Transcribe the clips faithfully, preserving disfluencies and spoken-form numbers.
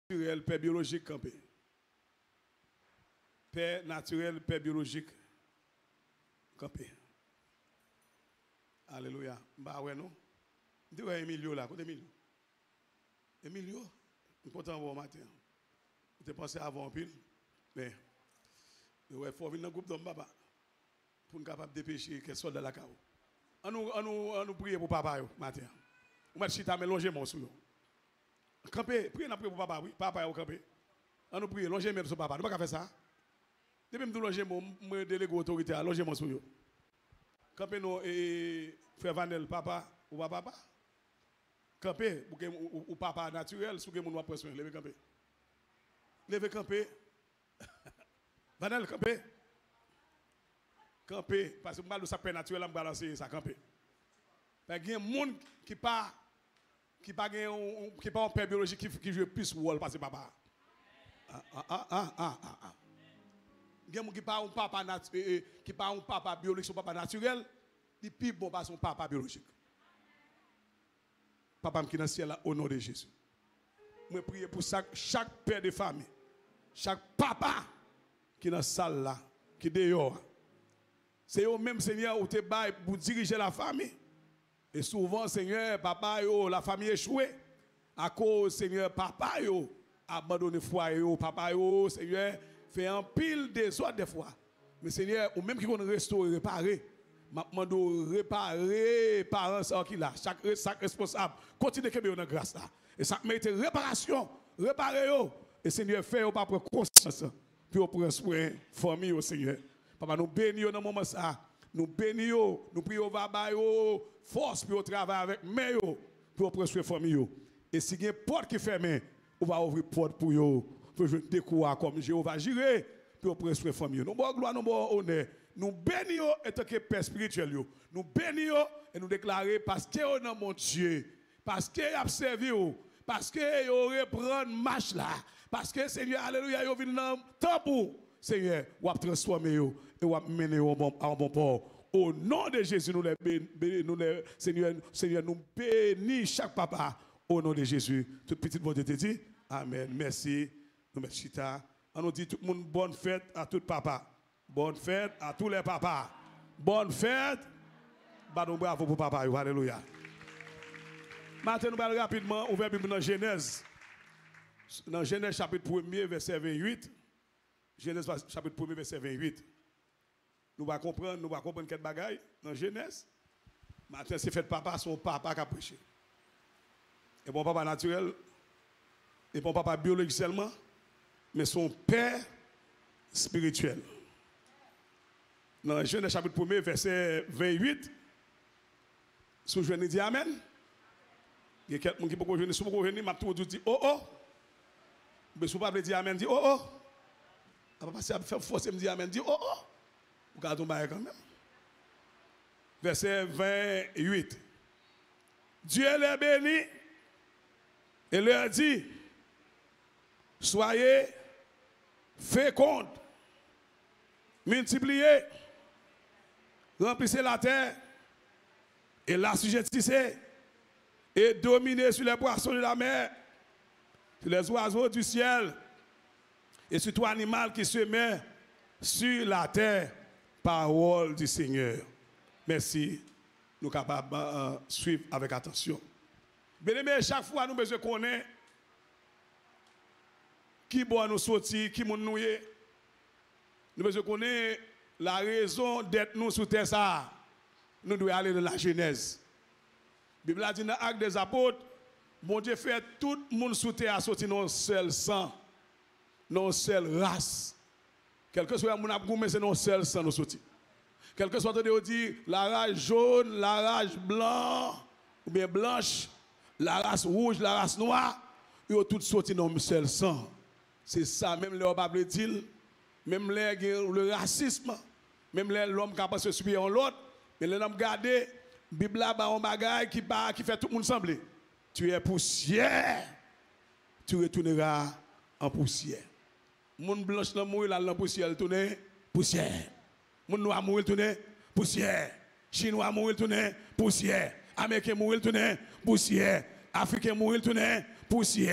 naturel, père biologique campé. Père naturel, père biologique campé. Alléluia. Bah ouais non. Dis ouais Emilio là, côté Emilio. Emilio, important bon matin. Tu pensé avant un pile mais ouais faut venir dans groupe d'hommes papa pour nous capable dépêcher que soldat la cao. On nous on nous on nous prier pour papa yo matin. On va chita mélanger mon sou yo. Camper, prier n'a prier pour papa oui, papa yo camper. On nous prier longer même sur papa. Nous pas faire ça. Depuis me longer mon me délégué autorité à loger mon sou yo. Camper nous et frère Vanel papa ou pas papa. Camper ou, ou papa naturel sous que mon pression lever camper. Lever camper. Vanel camper. Camper parce que moi le sapin naturel me balancer ça camper. Il y a des gens qui pas qui pas qui pas un père biologique qui qui joue plus rôle parce que papa. Ah ah ah ah ah ah. Il y a des gens qui pas un papa naturel qui pas un papa biologique son papa naturel, il plus bon pas son papa biologique. Papa qui dans le ciel là au nom de Jésus. Moi prier pour chaque chaque père de famille, chaque papa qui dans la salle là, qui dehors. C'est eux même Seigneur où te bail pour diriger la famille. Et souvent Seigneur papa yo la famille échouée à cause Seigneur papa yo abandonné foyer yo papa yo Seigneur fait un pile désordre des fois. Mais Seigneur ou même qui qu'on restaurer réparer m'a réparer parents ça qui là chaque chaque responsable continue que dans grâce là et ça mérite réparation réparer yo et Seigneur fait yo pas prendre conscience puis prendre soin famille au Seigneur papa nous bénissons dans moment ça nous bénissons nous prions baba yo force pour travailler avec mais yo pour prendre soin famille yo et si il y a une porte qui ferme on va ouvrir porte pour yo pour je découvrir comme Jéhovah gérer pour prendre soin famille nous bon gloire nous bon honneur. Nous bénissons en tant que père spirituel. Nous bénissons et nous déclarons parce que nous dans mon Dieu, parce que vous avez servi, parce que vous reprend marche là, parce que Seigneur, alléluia, vous venez dans le temps pour Seigneur, vous avez transformé et vous avez mené au bon, à un bon port. Au nom de Jésus, nous les bénissons, les, Seigneur, Seigneur, nous bénissons chaque papa au nom de Jésus. Toute petite bonté te dit, amen. Merci. Nous mettons chita. On nous dit tout le monde bonne fête à tout papa. Bonne fête à tous les papas. Bonne fête. Badon bravo pour papa. Alléluia. Maintenant, nous allons rapidement ouvrir Bible dans Genèse. Dans Genèse chapitre premier, verset vingt-huit. Genèse chapitre premier, verset vingt-huit. Nous allons comprendre, nous allons comprendre quel bagaille dans Genèse. Maintenant, c'est fait papa, son papa qui a prêché. Et bon papa naturel, et bon papa biologique seulement, mais son père spirituel. Dans Genèse chapitre premier, verset vingt-huit, si je dis Amen, il y a quelqu'un qui peut venir, si vous venir, je vais dire oh oh. Mais si vous ne pouvez pas dire Amen, dis oh oh. Après, passer à faire force, me dire Amen, dis oh oh. Vous gardez tomber quand même. Verset vingt-huit. Dieu les bénit et leur dit soyez fécondes, multipliez, remplissez la terre et l'assujettissez et dominez sur les poissons de la mer, sur les oiseaux du ciel et sur tout animal qui se met sur la terre. Parole du Seigneur. Merci. Nous sommes capables de uh, suivre avec attention. Bien-aimés, chaque fois nous besoin connaître qui boit nous sortir, qui nous nouer. Nous besoin connaître la raison d'être nous sur terre ça. Nous devons aller dans la Genèse. La Bible a dit dans l'acte des apôtres, bon Dieu fait tout le monde sur terre à sortir dans un seul sang, dans une seule race. Quel que soit mon abgoumé, c'est dans un seul sang nous sortir. Quel que soit on dit la race jaune, la race blanc, ou bien blanche, la race rouge, la race noire, ils ont tous sorti dans un seul sang. C'est ça, même le Bible dit, même le racisme, même l'homme qui a pas se subir en l'autre, mais l'homme gardé, la Bible a un bagage qui, qui fait tout le monde sembler. Tu es poussière, tu retourneras en poussière. Moun blanche nan mourir là dans poussière, tourner poussière. Moun noir mourir tourner poussière. Chinois mourir tourner poussière. Américain mourir tourner poussière. Africain mourir tourner poussière.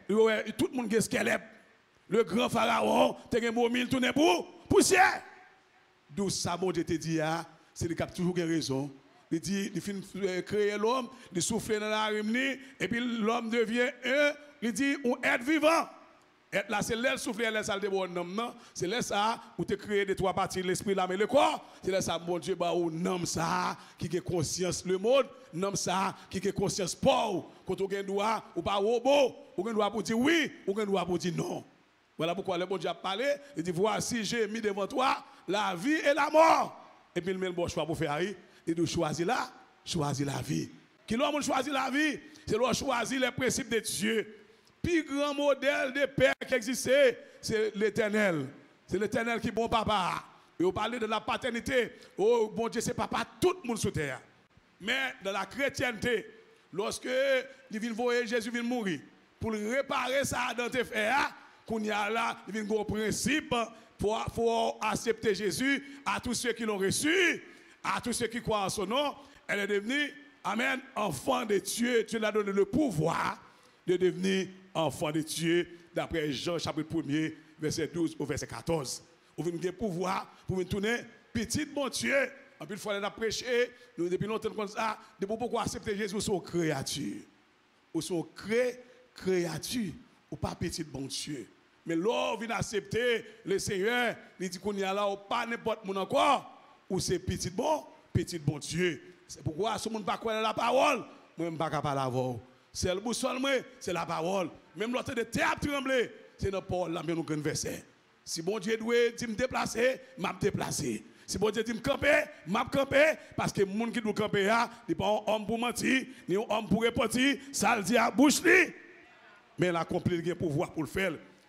tout le monde qui est squelette. Le grand pharaon, tu as un momile tourné pour poussière. D'où ça, bon Dieu te dit, c'est le cap toujours raison. Il dit, il finit créer l'homme, il souffle dans la rime, et puis l'homme devient un, il dit, on être vivant. Être là, c'est l'aile souffler, l'aile salle de bon homme, non? C'est là ça, où tu crées des trois parties, l'esprit, l'âme et le corps. C'est là ça, mon Dieu, bah, ou nomme ça, qui a conscience le monde, nomme ça, qui a conscience pauvre. Quand on a un droit, ou pas robot, ou un droit pour dire oui, ou un droit pour dire non. Voilà pourquoi le bon Dieu a parlé, il dit, voici, j'ai mis devant toi la vie et la mort. Et puis il met le bon choix pour faire, il dit, choisir là, choisir la vie. Qui l'homme choisit la vie? C'est l'homme choisir les principes de Dieu. Le plus grand modèle de père qui existait, c'est l'Éternel. C'est l'Éternel qui est bon papa. Et on parlait de la paternité. Oh, bon Dieu, c'est papa, tout le monde sur terre. Mais dans la chrétienté, lorsque il vient voir Jésus vient mourir, pour réparer ça dans tes frères, qu'on y a là, il vient au principe pour, pour accepter Jésus à tous ceux qui l'ont reçu, à tous ceux qui croient en son nom. Elle est devenue, amen, enfant de Dieu. Dieu lui a donné le pouvoir de devenir enfant de Dieu, d'après Jean chapitre premier, verset douze au verset quatorze. Vous avez le pouvoir pour nous tourner petit bon Dieu. En plus, il faut aller prêcher, nous depuis longtemps comme ça, de pourquoi accepter Jésus, sont créatures. Ou sont cré, créatures, ou pas petit bon Dieu. Mais l'homme vient accepter le Seigneur, il dit qu'on y a là, ou pas n'importe mon encore, ou c'est petit bon, petit bon Dieu. C'est pourquoi ce monde ne peut pas croire la parole, moi je ne peux pas parler avant. C'est le boussole, c'est la parole. Même l'autre de théâtre tremblé, c'est dans la parole, là, nous avons verset. Si bon Dieu doit me déplacer, je vais me déplacer. Si bon Dieu dit me camper, je vais camper. Parce que les gens qui doivent camper, il n'est pas un homme pour mentir, ni un homme pour répondre, ça le dit à bouche. Mais il a accompli le pouvoir pour le faire.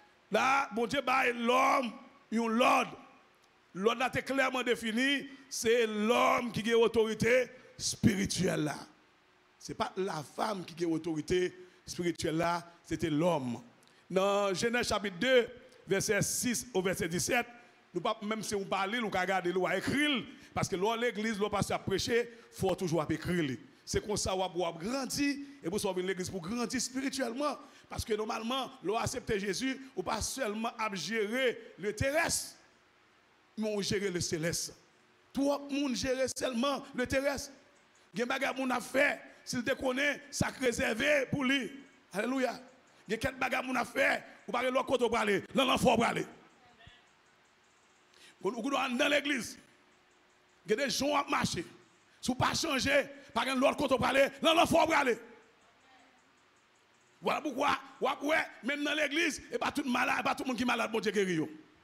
Là, bon Dieu, l'homme, il y a l'ordre. L'ordre là, est clairement défini, c'est l'homme qui a autorité spirituelle là. Ce n'est pas la femme qui a autorité spirituelle là, c'était l'homme. Dans Genèse chapitre deux, verset six au verset dix-sept, nous pas, même si on parle, nous regardons, nous écrire, parce que l'église, le pasteur a prêché, il faut toujours écrire. C'est comme ça qu'on va grandir, et pour sauver l'église pour grandir spirituellement. Parce que normalement, l'on accepte Jésus, ou pas seulement à gérer le terrestre, mais on gère le céleste. Tout le monde gère seulement le terrestre. Il y a des choses qu'on a fait. S'il te connaît, ça réservé pour lui. Alléluia. Il y a quelques bagages qu'on a fait, ou pas l'autre côté pour aller, dans l'enfant pour aller. Dans l'église, il y a des gens qui marchent. Si vous ne pas changer, pas l'autre côté pour aller, dans l'enfant pour aller. Voilà pourquoi, même dans l'église, et pas tout le malade, pas tout le monde qui est malade, bon Dieu guérit.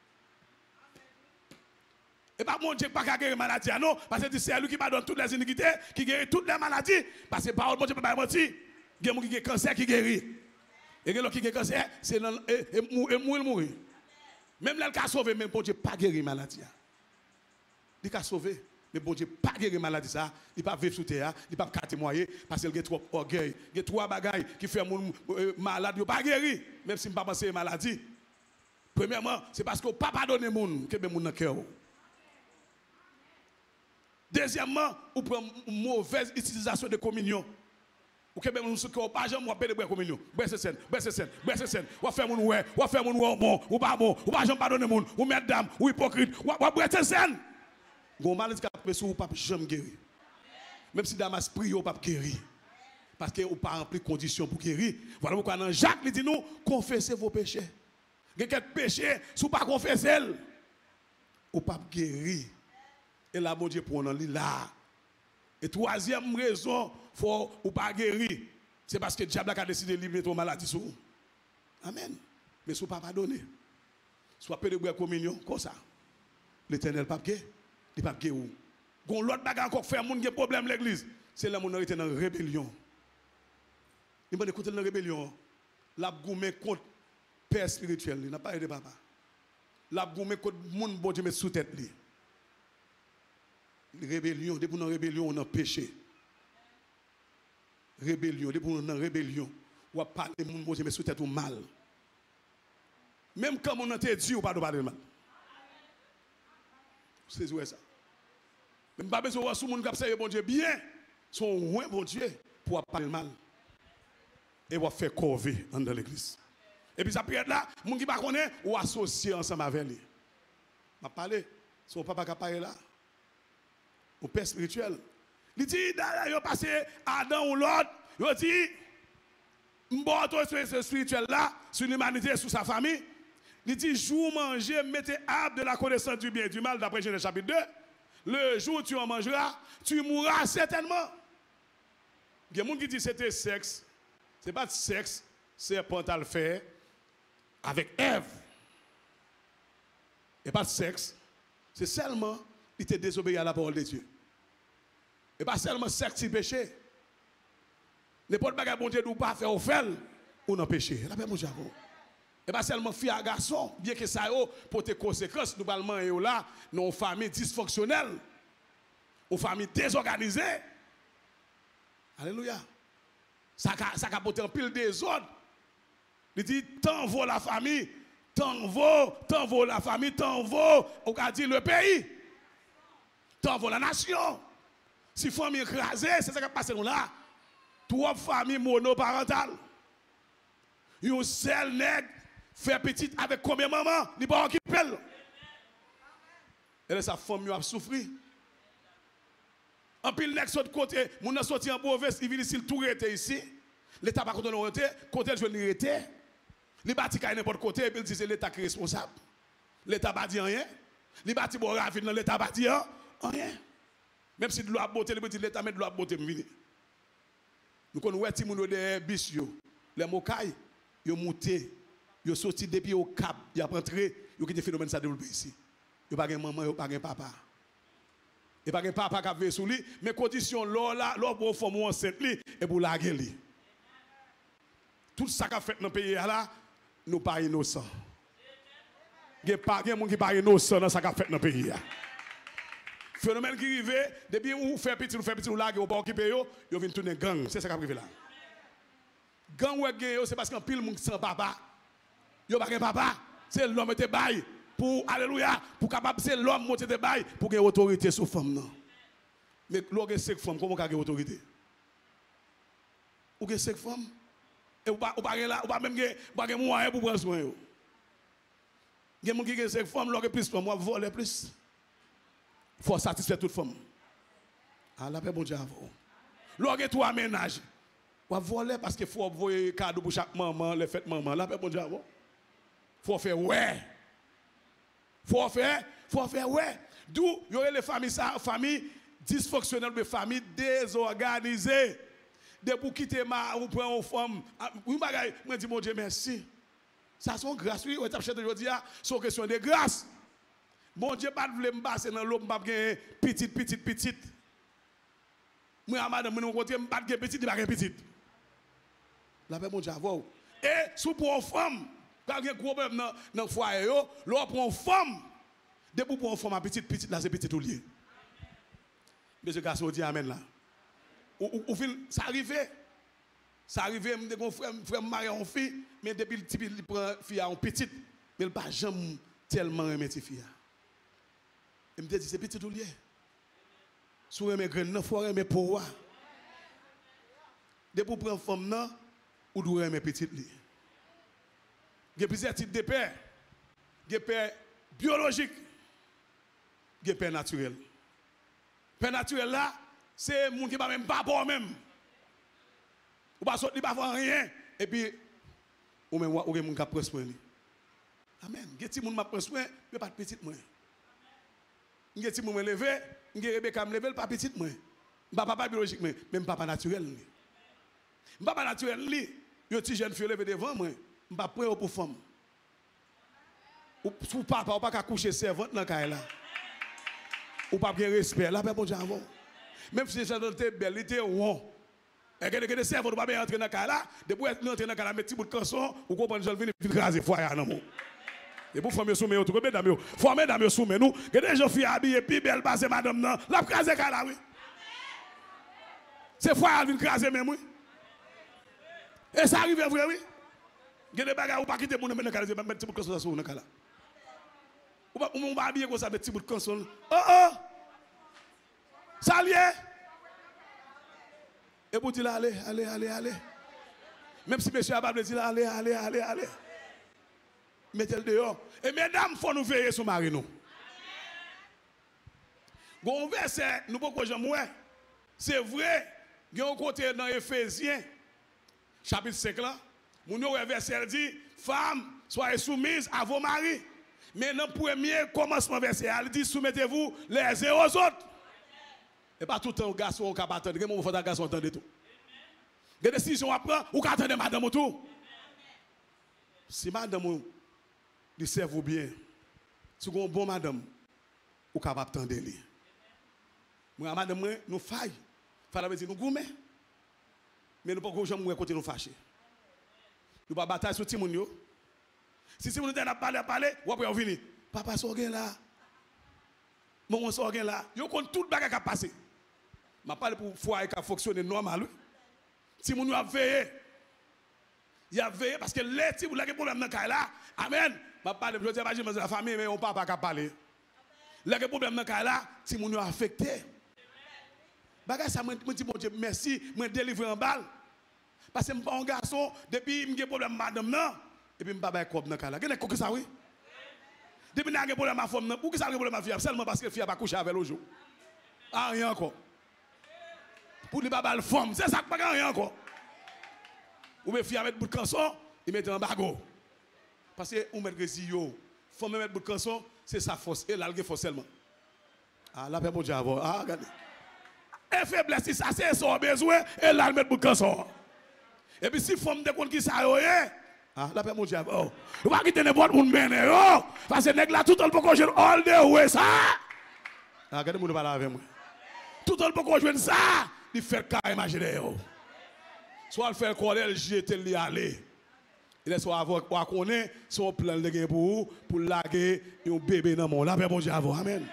Et pas mon Dieu pas qu'à guérir maladie, non, parce que c'est lui qui m'a donné toutes les iniquités, qui guérit toutes les maladies, parce que parole mon Dieu pas mentir. Il y a des gens qui ont cancer qui guérit. Et les gens qui ont cancer, c'est mourir mourir. Même là, il a sauvé, mais bon Dieu pas guérir maladie. Il a sauvé, mais bon Dieu pas guérir maladie ça, il pas vivre sous terre, il pas témoigner parce qu'il a trop orgueil, il y a trois bagailles qui fait mon malade, il pas guéri, même si il pas penser maladie. Premièrement, c'est parce que pas pardonner moun que ben moun dans cœur. Deuxièmement, ou prend une mauvaise utilisation de communion. Ou que même nous ne pas jamais de boire communion. Boire cette scène, boire cette scène, boire cette scène. Ou faire mon ouais, ou faire mon ouais bon, ou pas bon, ou pas jamais pardonner moun, ou mesdames, ou hypocrite, ou boire cette scène. Gon maladie qui peut ou pas jamais guérir. Même si Damas prie ou pas guérir. Parce que ou pas rempli conditions pour guérir. Voilà pourquoi dans Jacques il dit nous confessez vos péchés. Il y a quelques péchés, si vous pas confesser, ou pas guérir. Et là, bon Dieu, pour nous là. Et troisième raison, faut ou pas guérir, c'est parce que le diable a décidé de mettre ton maladie sur vous. Amen. Mais si vous pas pardonner, soit peu de boire communion, comme ça. L'Éternel pas guérir, il pas guérir. Gon l'autre bagarre encore faire moun qui problème l'église, c'est là mon été dans rébellion. Il m'a écouté dans rébellion. La goumé contre père spirituel, il n'a pas aidé papa. La goumé contre moun bon Dieu met sous tête li. Rébellion, depuis nous rébellion, on a péché. Rébellion, depuis nous en rébellion, on va parler de mon Dieu, mais sous tête ou mal. Même quand on a été Dieu, on ne peut pas parler de mal. C'est ça. Même pas besoin de voir sous mon cap, c'est bon Dieu bien. Son loin bon Dieu pour parler de mal. Et on va faire corvée dans l'église. Et puis ça peut être là, moun qui pas connaît ou associé ensemble avec lui. M'a parlé, son papa qui parlé là. Au père spirituel. Il dit d'ailleurs yo passé Adam ou l'autre, il dit bon autorité spirituelle là sur l'humanité sur sa famille. Il dit jour manger mettez arbre de la connaissance du bien et du mal d'après Genèse chapitre deux. Le jour où tu en mangeras, tu mourras certainement. Il y a des gens qui disent que c'était sexe. Ce n'est pas de sexe, c'est à le faire avec Ève. Il n'y a pas de sexe. C'est seulement il était désobéi à la parole de Dieu. Et pas seulement sexe qui péché. N'importe quoi bon Dieu ne pas faire au fel ou non péché. La paix mon javon. Et pas seulement fille à garçon, bien que ça ait pour tes conséquences, nous parlons et là, nos familles dysfonctionnelles, aux familles désorganisées. Alléluia. Ça a porté un pile des autres. Il dit, tant vaut la famille, tant vaut, tant vaut la famille, tant vaut, on a dit le pays, tant vaut la nation. Si famille écrasée, c'est ça qui passe là. Trois familles monoparentales. Un seul nègre fait petite avec combien de maman? Il n'est pas occupé. Et là, sa femme a souffert. En pile, nègre de côté, mon a sorti en province, il vient ici, le tour était ici. L'État pas contre nous côté, côté je ne était. Les bâtis à n'importe côté, et puis il dit c'est l'État qui est responsable. L'État pas dit rien. Les bâtis bon ravine dans l'État pas dit rien. Même si de l'eau a beauté, l'État met de l'eau a beauté me venir. Nous connaissons ti moun de bis yo, les mokai, yo monté, yo sorti depuis au cap, y a rentré, yo qui des phénomènes ça développé ici. Yo pas gen maman, yo pas gen papa. Et pas gen papa qui veut sous lui, mais condition là là, là pour forme enceinte li et pour laguer li. Tout ça qu'a fait dans le pays là, nous pas innocents. Gen pas gen moun qui pas innocent dans ça qu'a fait dans le pays là. Phénomène qui arrive, depuis où fait petit, ou fait petit, ou laguer, ou pas occuper yo, yo vient tourner gang. C'est ça qui arrive là. Gang ou gang, c'est parce qu'un pile moun sans papa. Yo pas gen papa, c'est l'homme qui te bail pour alléluia, pour capable c'est l'homme qui te bail pour gagner autorité sur femme non. Mais l'homme cinq femmes, comment gagner autorité? Ou gen cinq femmes et ou pas ou pas là, ou pas même gen, pas gen moyen pour prendre soin yo. Gen moun qui gen cinq femmes, l'homme plus femme, moi voler plus. Il faut satisfaire toute femme. Ah, la paix, bon Dieu, avant. Lorsque tu aménages, tu vas voler parce qu'il faut envoyer cadeau pour chaque maman, les fêtes maman. La paix, bon Dieu, avant. Il faut faire ouais. Il faut faire, faut faire ouais. D'où il y aurait les familles, familles dysfonctionnelles, des familles désorganisées. De pour quitter ma, ou prendre une femme. Oui, je dis, mon Dieu, merci. Ça, c'est une grâce. Oui, on est acheté aujourd'hui, c'est une question de grâce. Bon Dieu, pas de vouloir me passer dans l'eau, je ne petite, petite, petite. Moi, madame, je ne veux pas de petite, je ne veux pas de petite. La paix, bon Dieu, avant. Et si pour une femme, quand il y a un problème dans le foyer, l'on prend une femme. Dès pour une femme, petite, petite, là, c'est petit ou lié. Monsieur Gasso dit amen là. Ou ça arrive. Ça arrive, mon frère, frère marié en fille, mais depuis le type, il prend fille en petite, mais il ne pas jamais tellement aimer cette fille. Il me dit, c'est petit ou lié. Si vous aimez graines, il faut aimer pour moi. Dès pour prendre femme, ou doit aimer petit li. Il y a plusieurs types de pères. Il y a père biologique. Il y a père naturel. Père naturel là, c'est moun qui va même pas bon même. Ou pas sortir pas faire rien et puis ou même ou moun qui prend soin. Amen. Il y a des moun qui prend soin, mais pas de petit moi. Il y a des moun me lever, il y a Rebecca me lever, pas petit moi. Pas papa biologique mais même papa naturel. Papa naturel li, yo ti jeune fille lever devant moi, m'pa prendre pour femme. Ou pour papa ou pas coucher servante dans caille là. Ou pas bien respect là bon Dieu avant. Même si c'est dans tes belle, était rond. Et que des servante pas bien entrer dans caille là, depuis entrer dans caille là mettre petit bout de canson, ou comprendre je venir craser foyer dans mon. Et pour former soumet tout mesdames yo, former mesdames soumet nous, que des gens filles habillées puis belle passer madame non, la craser caille là oui. C'est foyer venir craser même oui. Et ça arrive vrai oui. Il y a des bagages où pas quitter mon mettre dans caille, mettre petit bout de canson sur dans caille là. Ou pas on va habiller comme ça mettre petit bout de canson. Oh oh. Ça lié. Et pour dire allez, allez, allez, allez. Même si monsieur a pas dit allez, allez, allez, allez. mettez-le dehors. Et mesdames, il faut nous veiller sur mari nous. Bon verset, nous pouvons jamais. C'est vrai, il y a un côté dans Éphésiens, chapitre cinq là, mon verset dit, femmes, soyez soumises à vos maris. Mais dans le premier commencement verset, elle dit, soumettez-vous les uns aux autres. Et pas tout le temps, garçon, qui attendre. Il y a un garçon qui attend tout. Il y a des décisions à prendre, ou qui attendent madame tout. Si madame, lui serve bien, si vous avez un bon madame, ou capable d'attendre lui. Moi, madame, nous failles. Il faut dire nous gourmets. Mais nous ne pouvons jamais côté nous fâcher. Nous ne pouvons pas batailler sur Timoun. Si si nous avons parlé, parlé, ou après on vient. Papa sorgen là. Maman sorgen là. Yo compte tout bagage qui a passé. Je parle pour foyer qui a fonctionné normal. Si nous avons veillé, il a veillé parce que les si vous avez des problèmes dans le cas là, amen. Je parle de la famille, mais on ne peut pas parler. Les problèmes dans le cas là, si nous avons affecté. Bagage ça me dit bon Dieu merci, me délivrer en balle. Parce que je suis pas un garçon depuis j'ai problème madame non et puis je pas bail comme dans cas là. Qu'est-ce que ça oui? Depuis j'ai problème ma femme non, pour que ça problème ma fille seulement parce que fille pas coucher avec le jour. Ah rien encore. Pour lui pas balle femme, c'est ça pas rien encore. Ou bien fille avec bout de canson, il met en bago. Parce que on met que yo, femme mettre bout de canson, c'est sa force et là il force seulement. Ah là bon Dieu avoir. Ah regardez. Et faiblesse, ça c'est son besoin, et là, le mettre pour le cancer. Et puis, si femme de compte qui ça y est, ah, la paix, mon Dieu, oh, vous ne quitter n'importe où, oh, parce que nèg là, tout le monde peut jouer all the way, ça. Ah, regardez, vous parler avec moi. Tout le monde peut jouer ça, il fait qu'à imaginer, oh. Soit le faire quoi, il jette lui aller. Il est soit avoir, ou à connaître, son plan de gain pour vous, pour laguer un bébé dans le monde. La paix, mon Dieu, amen.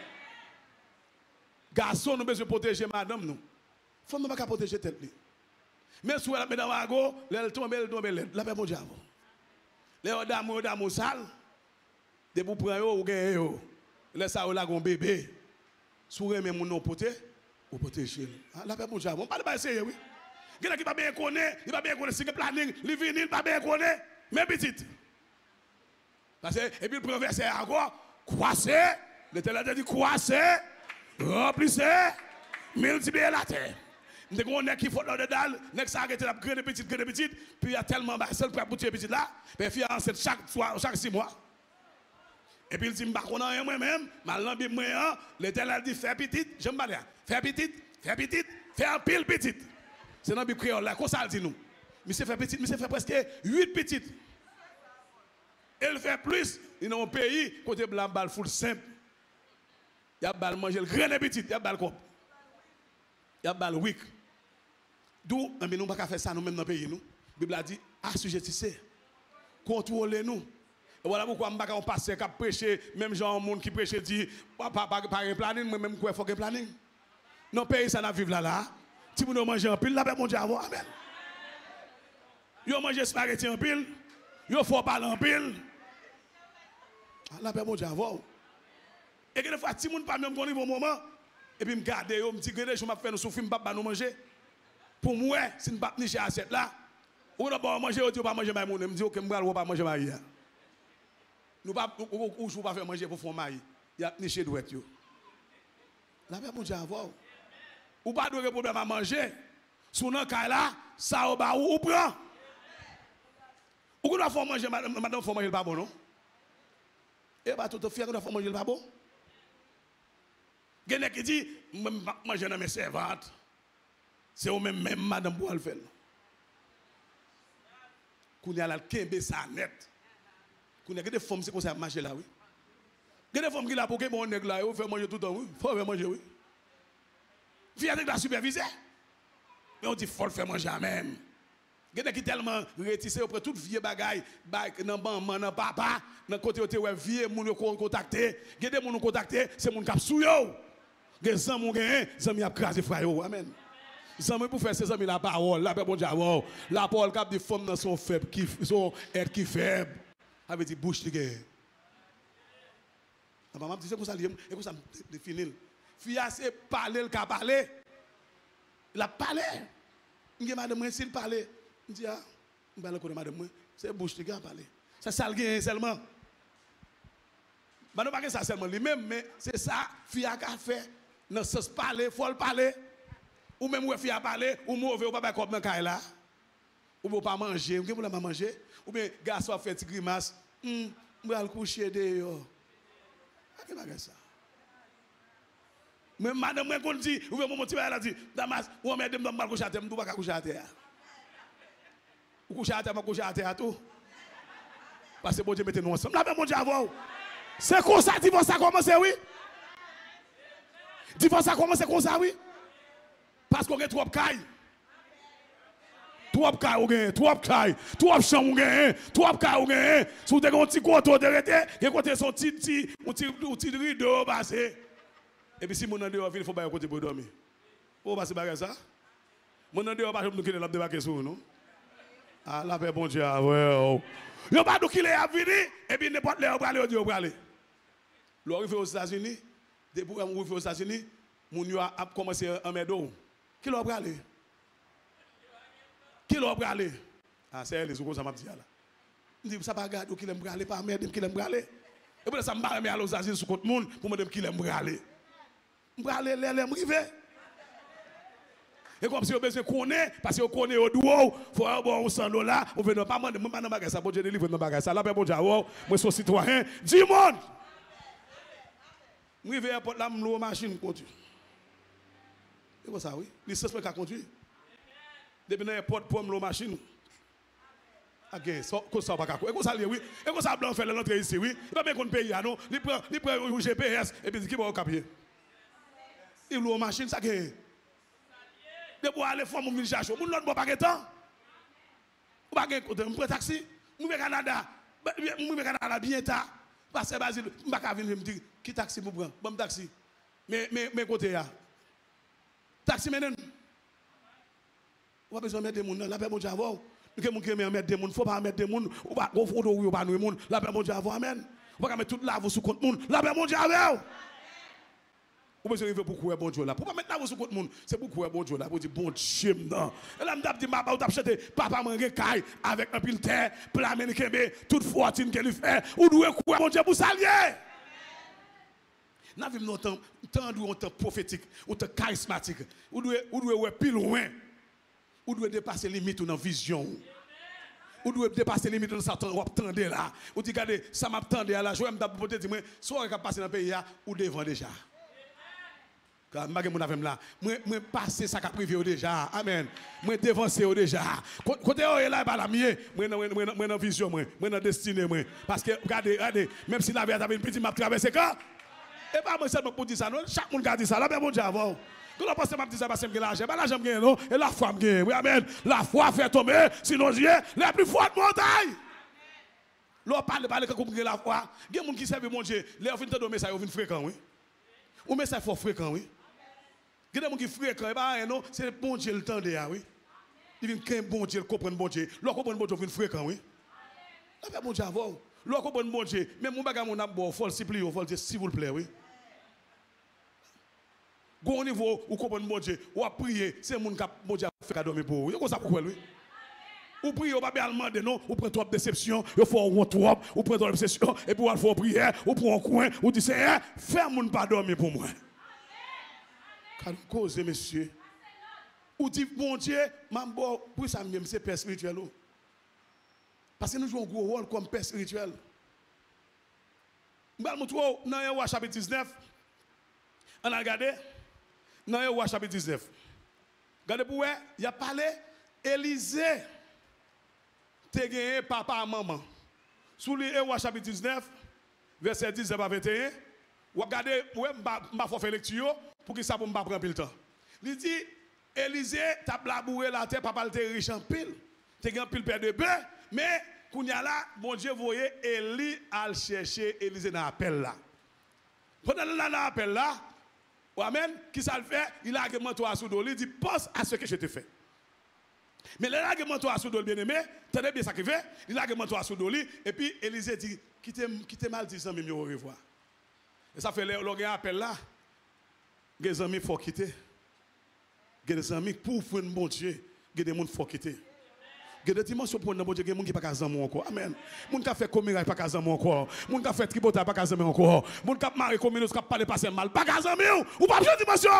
Garçon, nous besoin protéger madame nous. Femme nous pas protéger tête li. Mais si elle mesdames à go, elle tombe, elle tombe, elle la paix mon Dieu. Les dames, dames sale. De pour prendre yo ou gagner yo. Laisse ça là gon bébé. Sou remet mon non poté ou protéger. La paix mon Dieu. On pas de sérieux oui. Quelqu'un qui pas bien connaît, il pas bien connaît c'est planning, il vient, il pas bien connaît, mais petite. Parce que et puis le premier verset encore croisser, l'Éternel dit croisser. Remplissez, multipliez la terre. Nous avons des qui font dans le dalle, nous avons arrêté la grande petite, grande petite, puis il y a tellement de seul pour boutir petite là, puis il y a enceinte chaque soir, chaque six mois. Et puis il dit, je ne sais pas moi-même, mal dans moi, l'Éternel dit, fais petite, je me bats fais petite, fais petite, fais un pile petite. C'est dans le Bible créole là, comme ça dit nous. Monsieur fait petite, monsieur fait presque huit petites. Elle fait plus, il y a un pays, côté blanc, balle full simple. Il y a bal manger le grain petit, il y a bal quoi? Il y a bal week. D'où, mais nous ne pouvons pas faire ça nous-mêmes dans le pays. La Bible a dit, assujettissez, contrôlez-nous. Et voilà pourquoi je ne peux pas passer à prêcher, même genre monde qui prêche dit, pas un planning, moi même quoi, il faut un planning. Dans le pays, ça n'a vivre là, là. Si vous mangez en pile, la paix mon Dieu avant, amen. Vous mangez spaghetti en pile, vous faut parler en pile. La paix mon Dieu avant. Et que des fois, si vous ne pas même au moment, et puis me garder, me dire que je vais faire nous souffrir, je ne vais pas nous manger. Pour moi, si je ne vais pas nicher à cette là, ou ne pas manger, ou ne pas manger, je me dis que je ne vais pas manger maïs. Nous pas ou je pas faire manger pour faire maïs. Il y a niché douette yo. La paix mon Dieu avoir. Ou pas de problème à manger. Sous nan cas là, ça ou ba ou prend. Ou doit faire manger madame faut manger pas bon non? Et bah tout fier doit faire manger pas bon. Quelqu'un qui dit, manger dans mes servantes, c'est au même même madame pour le faire. Qu'on y a la kembe ça net. Qu'on y a des femmes c'est comme ça marcher là oui. Il y a des femmes qui là pour que mon nèg là, il fait manger tout le temps oui, faut faire manger oui. Fille avec la superviser. Mais on dit faut le faire manger même. Il y a qui tellement rétissé auprès toute vieux bagaille, dans maman, dans papa, dans côté où ouais vieux moun contacter, il y a des moun contacter, c'est moun k'ap sou yo. Les gens gagnent, les amis ont crasé frère. Amen. Les amis pour faire ces amis la parole, la parole de la parole cap des femmes dans son faible, qui sont être qui faible. Avec des bouches de guerre. La maman dit c'est comme ça, et comme ça définir. Fille c'est parler le cas parler. Il a parlé. Il a madame s'il parler, il dit ah, il va le connaître madame, c'est bouche de guerre parler. C'est ça le gain seulement. Bah non pas que ça seulement lui-même, mais c'est ça, fille a fait, dans ce sens parler, faut le parler. Ou même ouais fille a parler, ou mauvais, ou pas comme dans caille là. Ou pas manger, ou bien pour manger, ou bien garçon a fait une grimace, hum, on va le coucher dehors. Qu'est-ce que c'est ça? Mais madame, moi, quand dit, ou bien mon petit elle a dit, Damas, ou on met dem dans mal coucher à terre, on pas coucher à terre. Ou coucher à terre, on coucher à terre tout. Parce que bon Dieu mettez nous ensemble. Là, mon Dieu, avant. C'est comme ça, divorce a commencé, oui. Divorce a commencé comme ça, oui. Parce qu'on a trop de cailles. Trop de cailles, on gagne. Trop de cailles. Trop de champs, on gagne. Trop de cailles, on gagne. Si vous avez un petit côté, vous avez un côté son petit, petit, petit rideau passé. Et puis si mon nom dehors, il faut pas un côté pour dormir. Vous passez par ça? Mon nom dehors, je ne vais pas débarquer sur nous. Ah, la paix, bon Dieu, ouais. Il n'y a pas de qui est à venir, et puis n'importe où aller, on va aller. L'arrivée aux États-Unis, depuis qu'on arrive aux États-Unis, mon a commencé à mettre d'eau. Qui l'a aller? Qui l'a aller? Ah, c'est elle, les autres, ça m'a dit là. Je dis, ça va garder qui l'aime aller, pas mettre qui l'aime aller. Et puis ça m'a remis à aux États-Unis sur le monde pour me dire qui l'aime aller. Je vais aller, l'aime arriver. Et comme si on besoin connaît, parce qu'on connaît au doigt, il faut avoir un cent dollars, on veut pas demander, moi, je ne ça, bon Dieu, délivre dans bagage. Ça, là, bon Dieu, moi, je suis citoyen. Dis monde! Je vais à la machine, conduire. C'est comme ça, oui. Les sens qui conduire. Depuis que je pour la machine. Ok, ça, ça va pas. Et comme ça, oui. Et comme ça, blanc fait l'entrée ici, oui. Il va bien qu'on paye, non? Il prend le G P S et puis il va au capier. Il loue la machine, ça que. De pour aller faire mon village chercher. Mon l'autre pas de temps. Ou pas de côté, mon taxi, mon Canada, mon Canada bien tard. Parce que Basile, je pas venir me dire qui taxi pour prendre, bon taxi. Mais mais mais côté là. Taxi maintenant. On va besoin mettre des gens là, la paix mon Dieu avant. Que mon qui mettre des gens, faut pas mettre des gens ou pas ou faut ou pas nous monde, la paix mon Dieu avant amen. On va mettre toute la vous sous compte monde, la paix mon Dieu avant. Ou besoin de beaucoup bon Dieu là. Pourquoi maintenant vous sur compte monde? C'est beaucoup bon Dieu là. Vous dites bon Dieu non. Et là me dit papa ou t'a chanté papa mange caille avec un pile terre, plat américain toute fortune qu'elle fait. Ou doit quoi bon Dieu pour s'allier. N'a vu longtemps temps ou temps prophétique ou temps charismatique. Ou doit ou doit ouais plus loin. Ou doit dépasser limite dans vision. Ou doit dépasser limite dans Satan ou attendre là. Ou dit regardez ça m'attendait là, je vais me dire dire moi soit capable passer dans pays là ou devant déjà. Car je suis là, je passe ça qui privé déjà. Amen. Je dévancé déjà. Côté où est là, je suis dans la vision, je suis dans la destinée. Parce que, regardez, regardez, même si la vie a une petite map traversée, et pas moi seulement pour dire ça, non? Chaque monde a dit ça. Là, bien, mon Dieu, avant. Quand on pense que je dis ça, parce que j'ai l'argent. L'argent, je non? Et la foi, je oui, amen. La foi fait tomber, sinon, je les plus fortes montagnes. L'on parle, parle, quand on la foi. Il y a des gens qui servent mon Dieu. Les gens qui ont message, ils fréquent, oui. Ou message fort fréquent, oui. Il y a des gens qui fréquent, non, c'est bon Dieu le temps de là, oui. Il vient qu'un bon Dieu, comprendre bon Dieu. L'on comprend bon Dieu, il vient fréquent, oui. Là, bon Dieu, avant. L'on comprend bon Dieu. Même mon bagage, mon abo, il faut le supplier, il faut le dire, s'il vous plaît, oui. Au niveau où comprendre bon Dieu, ou à prier, c'est mon qui bon Dieu fait cadeau pour vous. Vous ça pourquoi lui? Ou prier, ou pas bien demander non, ou prendre trop de déception, ou faut un trop, ou prendre trop de déception, et puis ou faire prière, ou prendre un coin, ou dire Seigneur, fais mon pas dormir pour moi. Quand cause monsieur, ou dit bon Dieu, mambo, pour ça même c'est père spirituel. Parce que nous jouons un gros rôle comme père spirituel. Je vais vous montrer dans Yahweh chapitre dix-neuf. On a regardé dans Yahweh chapitre dix-neuf. Regardez pour vous, il a parlé, Élisée, te gagné papa et maman. Sous le Yahweh chapitre dix-neuf, verset dix-neuf à vingt et un, vous regardez, je vais faire lecture pour que ça ne prenne pas le temps. Il dit, Élisée, tu as labouré la terre, papa était riche en pile. Tu as gagné pile père de bœuf, mais quand il y a là, bon Dieu voyait Élie à chercher Élisée dans l'appel là. Pendant l'appel là, amen, qui ça le fait? Il a argumenté toi à Soudol, il dit, pense à ce que je te fais. Mais l'argument toi à Soudol, bien aimé, tenez bien ça qu'il fait, il a argumenté toi à Soudol, et puis Élisée dit, quittez mal dit ça, mais au revoir. Et ça fait le appel là, les amis, il faut quitter. Les amis, pour faire un bon Dieu, il y a des gens qu'il faut quitter. Il Il y a des dimensions pour nous, bon Dieu, il y a des gens qui ne sont pas encore. Amen. Les gens qui ont fait commémorer pas casam encore. Les gens qui ont fait tripotage pas casam encore. Les gens qui ont marié commémorer qui parlé passer mal pas casam ou pas de dimension.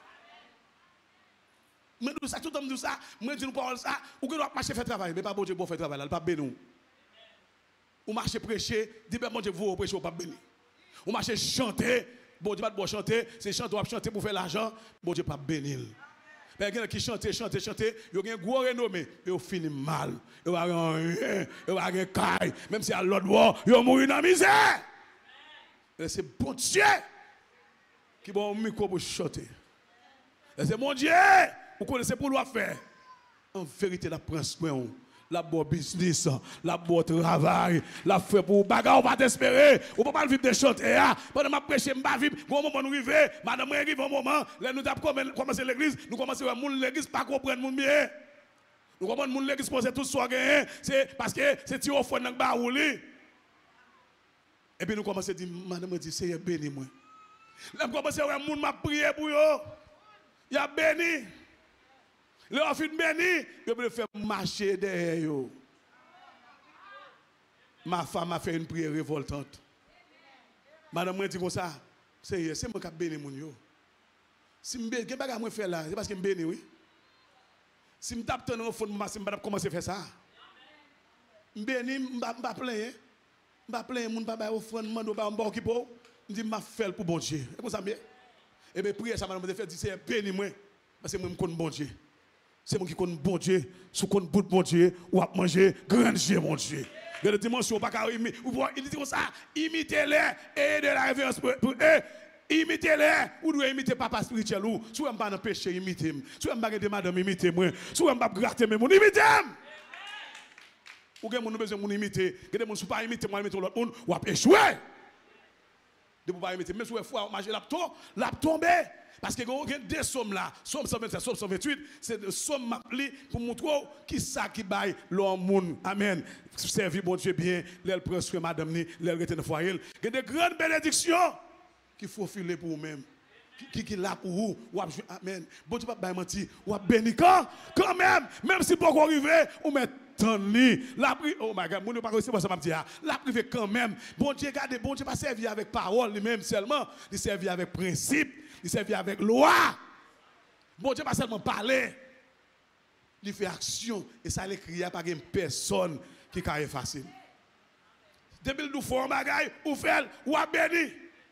Mais nous ça tout le monde dit ça, moi dis nous parole ça, ou que doit marcher faire travail, mais pas bon Dieu pour faire travail, là pas béni. Ou marcher prêcher, dit ben bon Dieu vous prêcher ou pas béni. Ou marcher chanter, bon Dieu pas de chanter, c'est chanter ou chanter pour faire l'argent, bon Dieu pas bénir. Mais il y a qui chantent, chantent, chantent, ils ont un gros renommé, ils ont fini mal. Ils ont rien, ils ont rien caille. Même si à l'autre bord, ils ont mouru dans la misère. C'est bon Dieu qui va au micro pour chanter. C'est mon Dieu, vous connaissez pour le faire. En vérité, la prend soin. La bonne business, la bonne travail, la fait pour bagarre, on va t'espérer. On ne peut pas vivre de chanter. Pendant que je prêche, je ne vais pas vivre. Au moment où nous arrivons, madame, arrive un moment, là nous avons commencé l'église, nous commençons à l'église, pas comprendre mon bien. Nous comprenons l'église pour tout soit gagné, c'est parce que c'est tiré au fond dans le baouli. Et puis nous commençons à dire, madame, dit, c'est béni moi. Là nous commençons à dire, m'a prié pour eux. Il y a béni. Le offre béni, je peux faire marcher derrière eux. Ma femme a fait une prière révoltante. Madame m'a dit comme ça, c'est moi qui ai béni mon yo. Si je fais ce que faire là, c'est parce que je béni, oui. Si je tape dans le fond, je vais commencer à faire ça. Je béni, je ne vais pas plaindre. Je ne vais pas plaindre, je ne vais pas offrir, je ne vais pas offrir, je dis, je fais pour bon Dieu. Et comme ça, bien. Et bien, prière, ça m'a dit, c'est béni moi, parce que moi, je connais bon Dieu. C'est moi qui connais bon Dieu, si je connais bon Dieu, ou à manger grand Dieu, mon Dieu. Il y a des dimensions, pas qu'à imiter. Il dit comme ça, imitez-les et de la révérence pour eux. Imitez-les, ou doit imiter papa spirituel ou si vous pas dans péché imitez moi. Si vous pas de madame imitez moi. Si vous pas gratter mes mon imitez. Ou que mon besoin mon imiter, que mon pas imiter moi imiter l'autre monde ou a échouer. De pas imiter même si vous fois marcher la tombe, la tomber. Parce que il y a deux sommes là, somme cent vingt-sept, somme cent vingt-huit, c'est des sommes appelées pour montrer qui ça qui baille l'homme. Amen. Servir bon Dieu bien, l'elle prend soin madame ni, l'elle rete dans foyer. Il y a des grandes bénédictions qu'il faut filer pour vous-même. Qui qui là pour vous, ou amen. Bon Dieu pas mentir, ou béni quand quand même, même si pas arriver, ou met tant ni la pri oh my god, mon pas recevoir ça m'a dit la privé quand même. Bon Dieu garde, bon Dieu pas servir avec parole lui-même seulement, il servir avec principe, il servir avec loi. Bon Dieu pas seulement parler, il fait action et ça l'écrit pas une personne qui peut effacer. Depuis nous font bagaille ou fait ou a béni.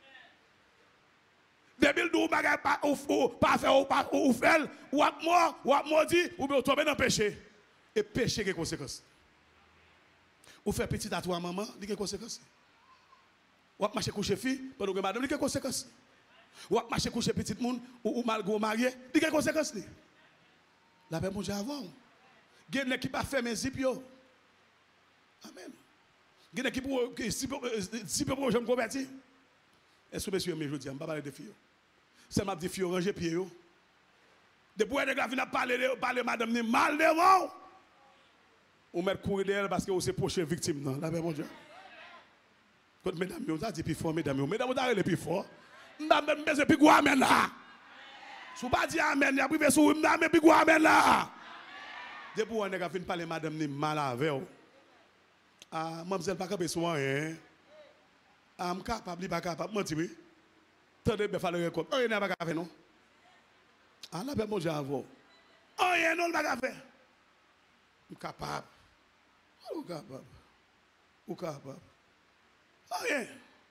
Depuis nous bagaille pas ou pas faire ou pas ou fait ou a mort ou a maudit ou bien tomber dans le péché. Et péché qui a des conséquences. Ou faire petit à toi maman, il y a des conséquences. Ou marcher coucher fille pendant que madame, il y a des conséquences. Ou marcher coucher petit monde ou malgré marié, il y a des conséquences. La paix mon Dieu avant. Il y a une équipe à faire mes zip yo. Amen. Il y a une équipe qui si peu pour je me convertir. Est-ce que monsieur mais je dis, je ne vais pas parler de filles. C'est m'a dit filles ranger pied yo. Depuis que vous avez parlé de madame ni mal de moi. Ou mettre courir d'elle parce que vous êtes prochaine victime. Non, la paix mon Dieu. Quand mesdames, vous avez dit plus fort, mesdames, mesdames, vous avez dit plus fort. Vous avez dit plus gros amen là. Si vous n'avez pas dit amen, vous avez privé sur vous, vous avez dit plus gros amen là. Depuis que vous avez parlé de madame ni mal avec vous. Ah, mademoiselle, pas capable de soin, hein. Ah, je suis capable, je suis pas capable. Je dis, attendez, il fallait récolter. Oh, il n'est pas capable, non? Ah, la paix, mon Dieu, avant. Oh, il n'est pas capable. Je suis capable. Je suis capable. Je suis capable. Oh, rien.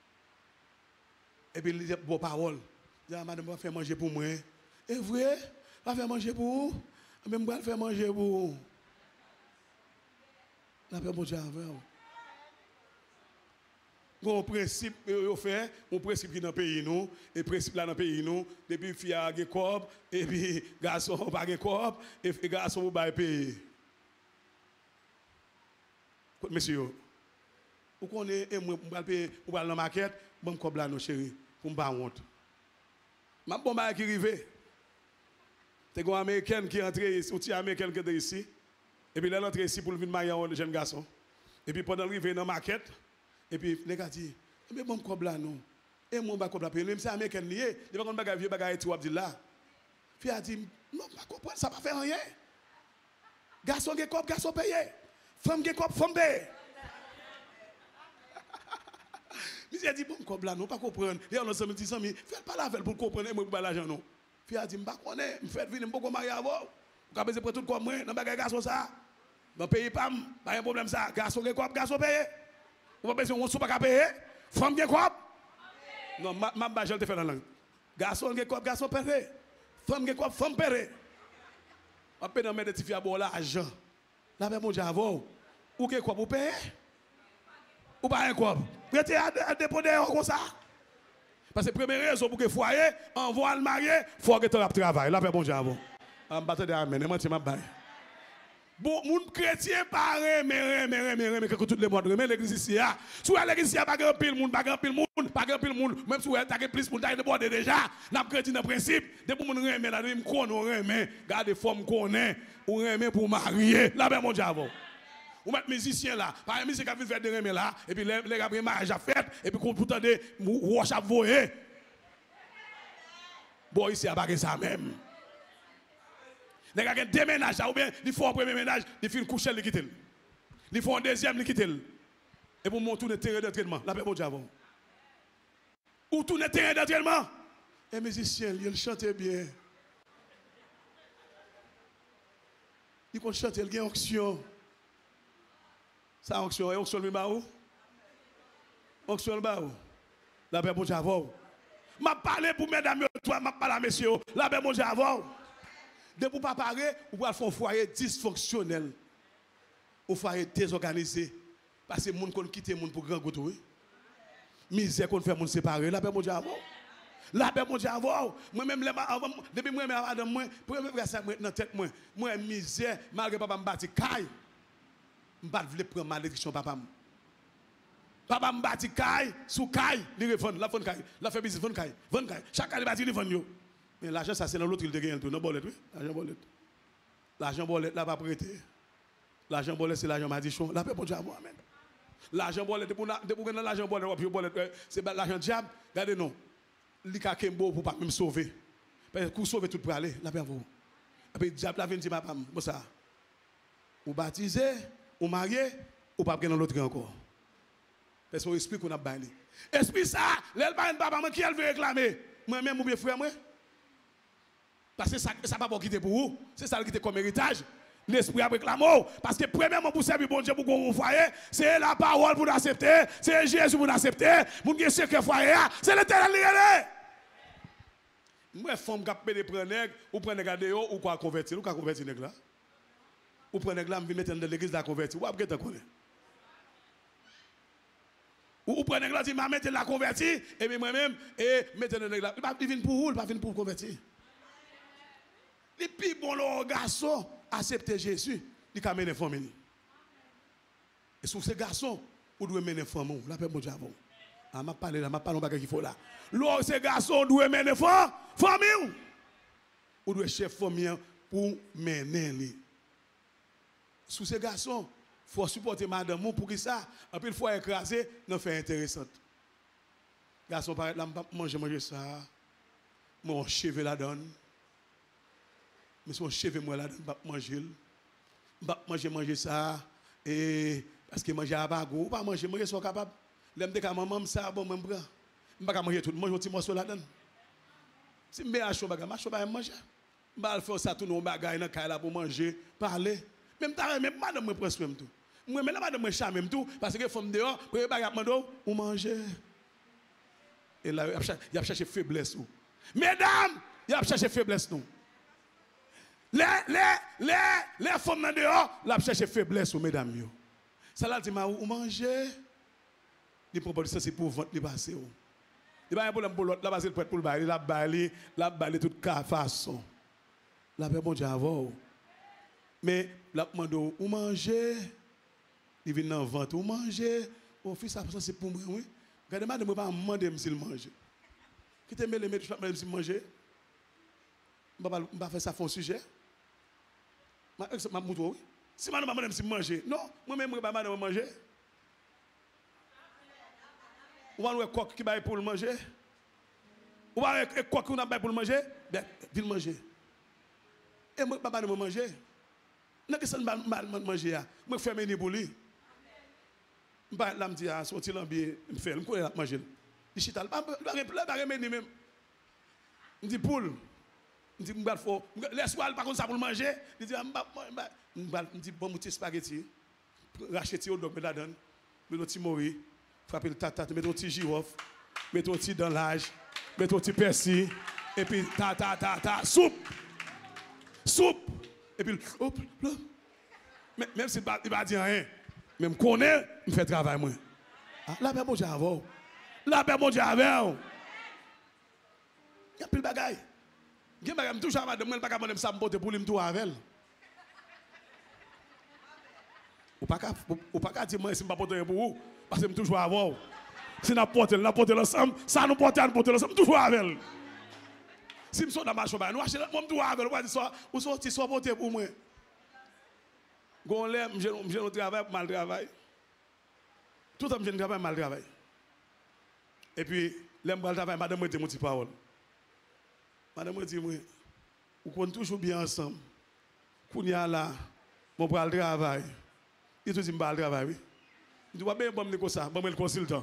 Et puis, il dit, bon, parole. Il dit, madame, va faire manger pour moi. Et vrai, va faire manger pour vous. Même va faire manger pour vous. La paix, mon Dieu, avant. Un principe qu'on fait, un principe qui est dans le pays, nous, et principe là dans le pays, nous, depuis fille a un corps, et puis garçon n'a pas un corps, et garçon n'a pas pays. Monsieur, vous connaissez, vous allez dans la maquette, je vais vous là, chérie, pour me faire honte. Je vais vous qui arrive. C'est un Américain qui est entré ici, un Américain qui est ici, et puis il est entré ici pour venir marier un jeune garçon. Et puis pendant qu'il arrive dans la maquette, et puis, les gars disent, mais bon, comme là, non. Et moi, je ne sais même si américain lié, il va pas vieux bagaille tout là. Puis elle dit, non, je ne comprends pas, ça ne va pas faire rien. Garçon qui cop, garçon payé. Femme qui cop, femme payé. Monsieur dit bon cop là, non pas comprendre. Et on ensemble dit mais faites pas la veille pour comprendre moi pour l'argent non. Fille a dit m'pas connaît, me fait venir m'pas marier avant. Vous avez besoin tout comme moi, dans bagage garçon ça. Bon payer pas, pas un problème ça. Garçon qui cop, garçon payé. Vous pas besoin on sou pas payer. Femme qui cop. Non, ma ma ba je te fait dans langue. Garçon qui cop, garçon payé. Femme qui cop, femme payé. On peut mettre des filles à bon l'argent. Là ben mon Dieu avant. Ou que quoi pour payer? Ou pas un quoi? Prêtez à déposer comme ça. Parce que première raison pour que foyer envoie le marié, faut que tu aies travail. Là ben mon Dieu avant. On va te dire amen, moi tu m'as bail. Bon, mon chrétien paré, mais mais mais mais que tout le monde remet l'église ici. Si l'église ici pas grand pile monde, pas grand pile monde, pas grand pile monde, même si vous avez plus monde, t'as débordé déjà. N'a chrétien dans principe, depuis mon remet là, me connaît, on remet, garde forme connaît, on remet pour marier. Là ben mon Dieu avant. Ou mettre musicien là, par exemple, musique qui a fait des remet là, et puis les les gars mariage a fait, et puis qu'on peut entendre roche à voyer. Bon ici a pas ça même. Les gars qui déménagent, ou bien ils font un premier ménage, ils font coucher, ils quittent. Ils font un deuxième, ils quittent. Et pour monter le terrain d'entraînement, la paix mon Dieu avant. Ou tout le terrain d'entraînement. Les musiciens, ils chantent bien. Ils vont chanter, ils ont onction. Ça onction, et onction le baou. Onction le baou. La paix mon Dieu avant. Je parle pour mesdames, toi, je parle à messieurs. La paix mon Dieu avant. De pour pas parler, ou pour faire un foyer dysfonctionnel. Un foyer désorganisé. Parce que les gens qui quittent les gens pour grand goût. Misère qu'on fait les gens séparer. La paix mon Dieu avant. La paix mon Dieu avant. Moi-même, depuis moi, madame, moi, pour me faire ça dans la tête, moi, moi, misère, malgré papa me bâti caille. Je ne veux pas prendre malédiction papa. Papa me bâti caille, sous caille, il revend, la vend caille, la fait business, vend caille, vend caille. Chaque année, il bâti, il vend. Mais l'argent, ça c'est dans l'autre, il te gagne tout. Non, bolette, oui. L'argent bolette. L'argent bolette, là, va prêter. L'argent bolette, c'est l'argent madichon. La paix pour Dieu, amen. L'argent bolette, depuis que l'argent bolette, c'est l'argent diable. Regardez, non. Il a kembo pour pas me sauver. Parce que pour sauver tout pour aller, la paix pour vous. Et puis, diable, la vient dire, papa, bon ça. Ou baptisé, ou marié, ou pas dans l'autre encore. Parce que l'esprit qu'on a baillé. Esprit ça, l'elbain papa, qui elle veut réclamer? Moi-même, ou bien frère, moi? Parce que ça ne va pas quitter pour vous. C'est ça qui est comme héritage. L'esprit a réclamé. Parce que premièrement, pour servir bon Dieu, pour qu'on foyer, c'est la parole pour accepter. C'est Jésus pour accepter. Pour que ce que foyer, c'est l'éternel qui est. Moi, femme qui a payé des preneurs, ou prenez garder ou quoi convertir, ou quoi convertir nèg là. Ou prenez nèg là, me mettre dans l'église la convertir. Ou après t'en connaît. Ou prenez nèg là, dit m'a mettre la convertir et puis moi-même et mettre dans nèg là. Il vient pour vous, il pas venir pour convertir. Les plus bon le garçon accepter Jésus, il a mené la famille. Et sur ces garçons, vous devez mener la famille. La paix, mon Dieu, avant. Je ne parle pas, je ne parle pas de ce qu'il faut là. Là, ces garçons doivent mener la famille. Vous devez chef famille pour mener. Sous ces garçons, il faut supporter madame pour que ça, et puis il faut écraser, nous fait intéressant. Garçon, par exemple, manger, manger ça, mon cheveu la donne. Mais son cheveu moi là, je ne vais pas manger. Je ne vais pas manger, manger ça. Et parce que manger à bago, ou pas manger, manger soit capable. L'aime de maman, ça, bon, même bras. Je ne vais pas manger tout, manger un petit morceau là-dedans. Si je vais acheter un bagage, je vais manger. Je vais faire ça, tout le bagage pour manger, parler. Même ta même madame me presse même tout. Moi même madame me charme même tout parce que femme dehors, pour bagage mando ou manger. Et là il a cherché faiblesse ou. Mesdames, il a cherché faiblesse nous. Les les les les femmes dehors, il a cherché faiblesse ou mesdames yo. Ça là dit ma ou manger. Il propose ça c'est pour vendre les passer ou. Il pas un problème pour l'autre, là passer pour le bail, la bail, la bail toute façon. La paix bon Dieu avant. Mais la demande ou manger, il vient dans vente ou manger, au fils ça c'est pour moi oui. Regardez madame pas demander s'il mange. Qui te met les mettre même s'il manger. On va pas faire ça fond sujet. Ma ma mouton oui. Si madame madame s'il manger. Non, moi même pas madame manger. Ou va un coq qui baille pour le manger. Ou va un coq qui n'a pas pour le manger, ben il manger. Et moi pas madame manger. N'a que ça mal manger moi faire mes pour lui. M'pa là me dit ah sorti l'ambier me faire me connais la manger. Il chita pas pas pas même même. Me dit poule. Me dit m'ba faut laisse-moi pas comme ça pour manger. Il dit m'ba m'ba me dit bon petit spaghetti. Racheter au donc me la donne. Me petit mori, frapper le tata, mettre un petit girofle, mettre un petit dans l'âge, mettre un petit persil et puis ta ta ta ta soupe. Soupe et puis hop là. Même si il va dire rien, même connaît, me fait travail moi. Ah, la paix bon Dieu avant. La paix bon Dieu avant. Il y a plus de bagaille. Il y a bagaille toujours madame moi pas capable ça me porter pour lui me tout avec. Ou pas ou pas dire moi si me pas porter pour vous parce que me toujours avant. Si n'a porter, n'a porter ensemble, ça nous porter, nous porter ensemble toujours avec. Si me sont dans ma chambre, nous acheter moi me tout avec, on dit ça, ou sorti soit porter pour moi. Gon l'air, je je travail mal travail. Tout le temps je travaille mal travail. Et puis l'aime mal travail, madame me dit mon petit parole. Madame me dit moi, on compte toujours bien ensemble. Kounya là, mon bras le travail. Il te dit me le travail oui. Il dit ouais ben bon comme ça, bon le consultant.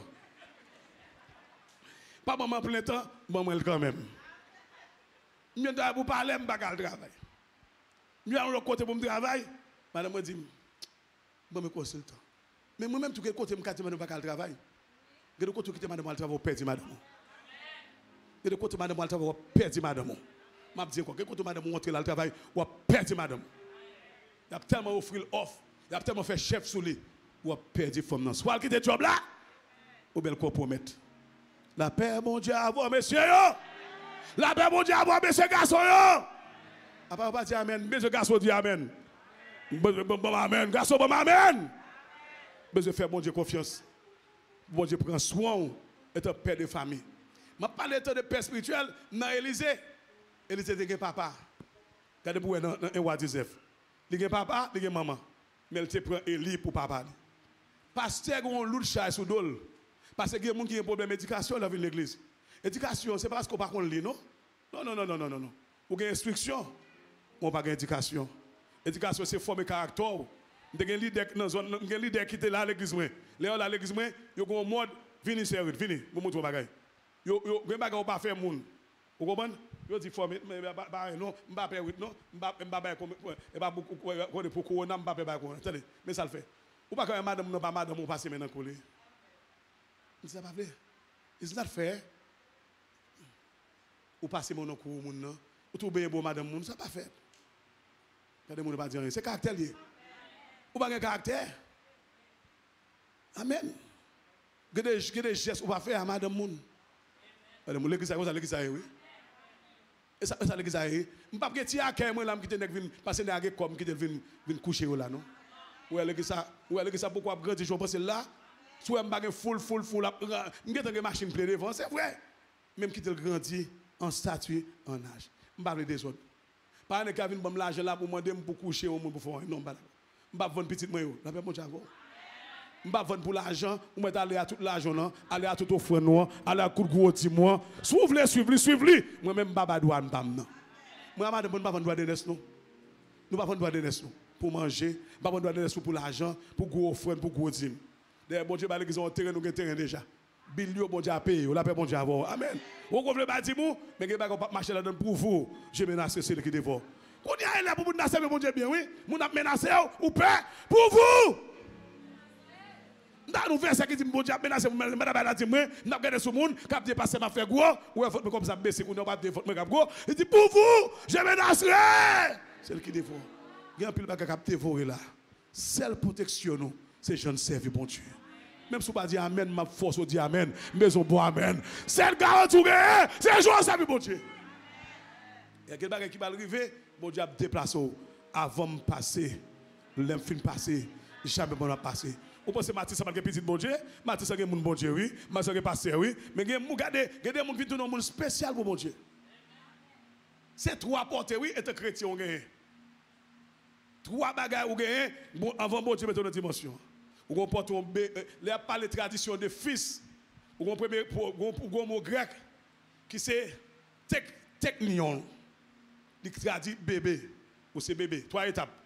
Pas maman plein temps, bon le quand même. Mieux de vous parler, me pas le travail. Mieux à l'autre côté pour me travailler. Madame me dit, bon, me consultant. Mais moi-même, tout le côté, je ne peux pas le travail. Je ne peux pas madame le travail, perdu madame. Je ne peux pas madame le travail, perdu madame. Je dis quoi, je ne peux madame montrer le travail, ou perdu madame. Il y a tellement offert l'offre, il y a tellement fait chef sous lui, ou perdu femme. Soit quitter le job là, ou bien le compromettre. La paix, mon Dieu, à vous, messieurs. La paix, mon Dieu, à vous, messieurs, garçons. À part pas dire amen, messieurs, garçons, dit amen. Bon, amen. Garçon, bon, amen. Besoin de faire bon Dieu confiance. Bon Dieu prend soin et un père de famille. Je parle de père spirituel dans l'Élysée. Élysée, c'est un papa. Regardez-vous dans un roi Joseph. Il y a papa, il y a maman. Mais il te prend Élie pour papa. Pasteur, il y a un loup chat sous dol. Parce qu'il y a des gens qui ont un problème d'éducation dans l'église. L'éducation, ce n'est pas parce qu'on ne parle pas non? Non, non, non, non, non, non. non. Vous avez une instruction, on n'a pas d'éducation. L'éducation, c'est former caractère. Il y a un leader qui est là à l'église. Là, à l'église, il y a un mode, venez servir, venez, vous montrez vos bagages. Il y a un bagage qui pas faire monde. Vous comprenez? Il dit former, mais non, je ne pas faire non, je ne pas faire pour corona, je ne pas faire corona. Attendez, mais ça le fait. Ou pas quand madame, non, pas madame, on passe maintenant coller. Il dit ça pas vrai. It's not fair. Ou passer mon nom au monde, ou tout bien beau madame, ça pas fait. Regardez-moi, pas dire rien. C'est caractère lié. Ou pas un caractère. Amen. Que des gestes ou pas faire à madame moun. Madame l'église ça l'église oui. Et ça ça l'église oui. M'pas que ti accueil moi là qui te nek vinn passer nèg comme qui te vinn vinn coucher là non. Ou l'église ça ou l'église ça pourquoi grandir je pense là. Soit m'pas full full full m'gèt une machine plein devant, c'est vrai. Même qui te grandit en statut en âge. M'pas des autres. Pas ne Kevin bam l'argent là pour demander pour coucher au monde pour faire non pas. M'pas vendre petite moi yo. La paix mon Dieu. M'pas vendre pour l'argent, ou mettre aller à tout l'argent là, aller à tout offre noir, aller à coup de gros petit moi. Suivez-le, suivez-le, suivez-le. Moi même pas douane pas non. Moi madame pas vendre droit de naissance non. Nous pas vendre droit de naissance pour manger, pas vendre droit de naissance pour l'argent, pour gros offre, pour gros dîme. D'ailleurs bon Dieu ba l'église on terrain nous terrain déjà. Bilio bon Dieu a payé, la paix bon Dieu avoir. Amen. Vous comprenez pas dit mou, mais que pas marcher là dedans pour vous. Je menace celui qui dévore. Qu'on y a là pour menacer bon Dieu bien oui, mon a menacé ou paix pour vous. Dans nous verset qui dit bon Dieu menacer madame elle dit moi, n'a regardé sur monde cap dépasser m'a fait gros, ou faute comme ça baisser qu'on pas faute me cap gros. Il dit pour vous, je menacerai. Celui qui dévore. Il y a un pile bagage cap dévorer là. Seule protection nous, c'est je ne serve bon Dieu. Même si vous ne dites pas amen, ma force vous dit amen, mais on bon amen. C'est le garantie, c'est jour ça, bon Dieu. Il y a quelqu'un qui va arriver, bon Dieu a déplacé avant de passer, l'infini passer, jamais bon passer. Vous pensez que Mathis a un petit bon Dieu, Mathis a un bon Dieu, oui, Mathis a un pasteur, oui, mais regardez, regardez, il y a un monde spécial pour bon Dieu. C'est trois portes, oui, et un chrétien, on gagne. Trois bagages, on gagne, avant bon Dieu, mettre dans dimension. Ou on porte un bébé, les pas les traditions de fils, ou on premier un mot grec qui c'est technion, qui traduit bébé, ou c'est bébé, trois étapes.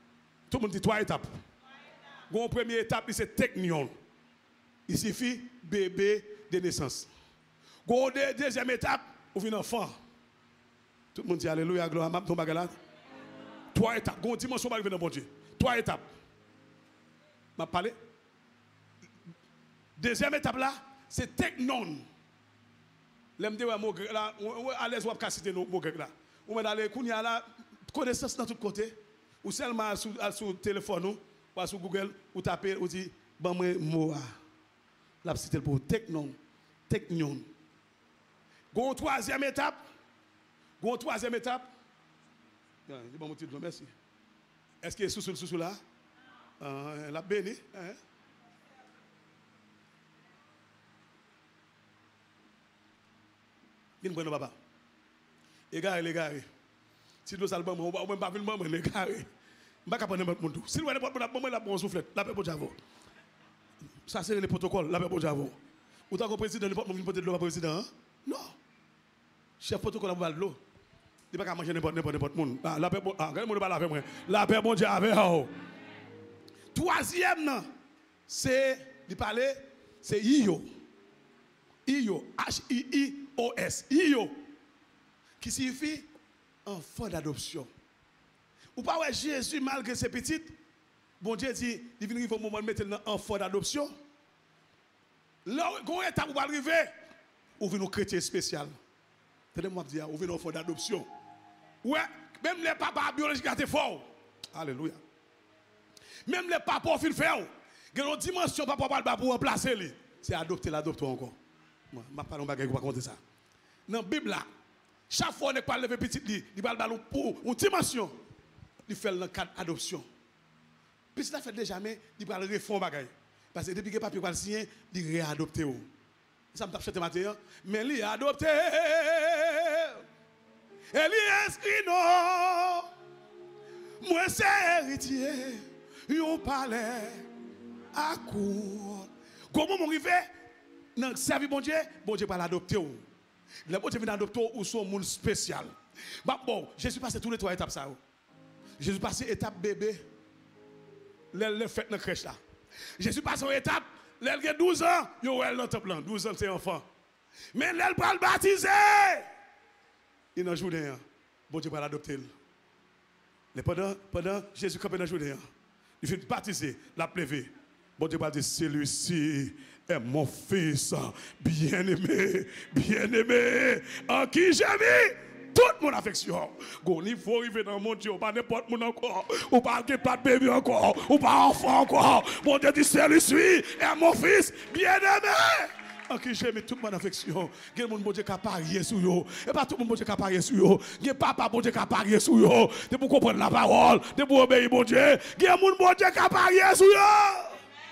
Tout le monde dit trois étapes. Bon, première étape, c'est technion. Il suffit bébé de naissance. Bon, deuxième étape, on vient enfant. Tout le monde dit alléluia, gloire à Dieu. Trois étapes. Bon, dimension va arriver dans bon Dieu. Trois étapes. Je parle. Deuxième étape là, c'est technon. L'aime dire mot grec là, à l'aise ou à citer nos mots grecs là. Ou même aller kounya là, connaissance dans tous côtés. Ou seulement sur sur téléphone ou sur Google ou taper ou dit ban moi mot là citer pour technon, technon. Gon troisième étape. Gon troisième étape. Bien, c'est bon mon titre, merci. Est-ce que est sous sous sous là? Euh, la béni, hein? Qui ne papa? Égaré, égaré. Si nous allons, on va même pas venir, mais égaré. Je ne vais pas prendre n'importe monde. Si nous allons prendre la bonne soufflette, la paix pour Javo. Ça, c'est le protocole, la paix pour Javo. Ou tant que président, n'importe qui peut être le président? Non. Chef protocole, on va de l'eau. Il ne peut pas manger n'importe n'importe monde. La paix pour. Ah, regardez, moi, la paix pour la paix pour Dieu avec vous. Troisième, c'est, il parlait, c'est I O. I O. H I I O S. I O. Qui signifie enfant d'adoption. Ou pas ouais Jésus malgré ses petites, bon Dieu dit, il vient au moment de mettre un enfant d'adoption. Là, quand étape où arriver, ou vient nos chrétiens spécial. Tenez-moi dire, ou vient enfant d'adoption. Ouais, même les papas biologiques étaient forts. Alléluia. Même les papas au fil faire. Il y a une dimension papa pas pour remplacer lui. C'est adopter l'adopter encore. Moi, je ne parle pas de raconter ça. Dans la Bible là, chaque fois qu'on parle de petit lit, il parle pour une dimension. Il fait le cadre d'adoption. Puis ça fait déjà mais il parle de réforme bagaille. Parce que depuis que papier va signer, il réadopter. Ça me tape chanter matin, mais il est adopté. Et il est inscrit non. Moi c'est héritier. Yon palais à court. Comment mon arrivé dans le service bon Dieu, bon Dieu va l'adopter. Le bon Dieu vient adopter ou son monde spécial. Bah bon, Jésus passé tous les trois étapes ça. Jésus passé étape bébé. Le le fait dans crèche là. Jésus passé étape, il a douze ans, yo elle dans temple là, douze ans c'est enfant. Mais elle va le baptiser. Il dans journée. Bon Dieu va l'adopter. Pendant pendant Jésus campé dans journée. Il fait baptiser, la pleuvé. Bon Dieu va dire, celui-ci est mon fils bien-aimé, bien-aimé, en qui j'ai mis toute mon affection. Il faut arriver dans mon Dieu, pas n'importe mon encore, ou pas pas de bébé encore, ou pas enfant encore. Bon Dieu dit, celui-ci est mon fils bien-aimé. En qui j'ai mis toute mon affection. Il y a des gens qui ont parié sur eux. Et pas tout le monde qui a parié sur eux. Il y a papa qui a parié sur eux. C'est pour comprendre la parole. C'est pour obéir mon Dieu. Il y a des gens qui a parié sur eux.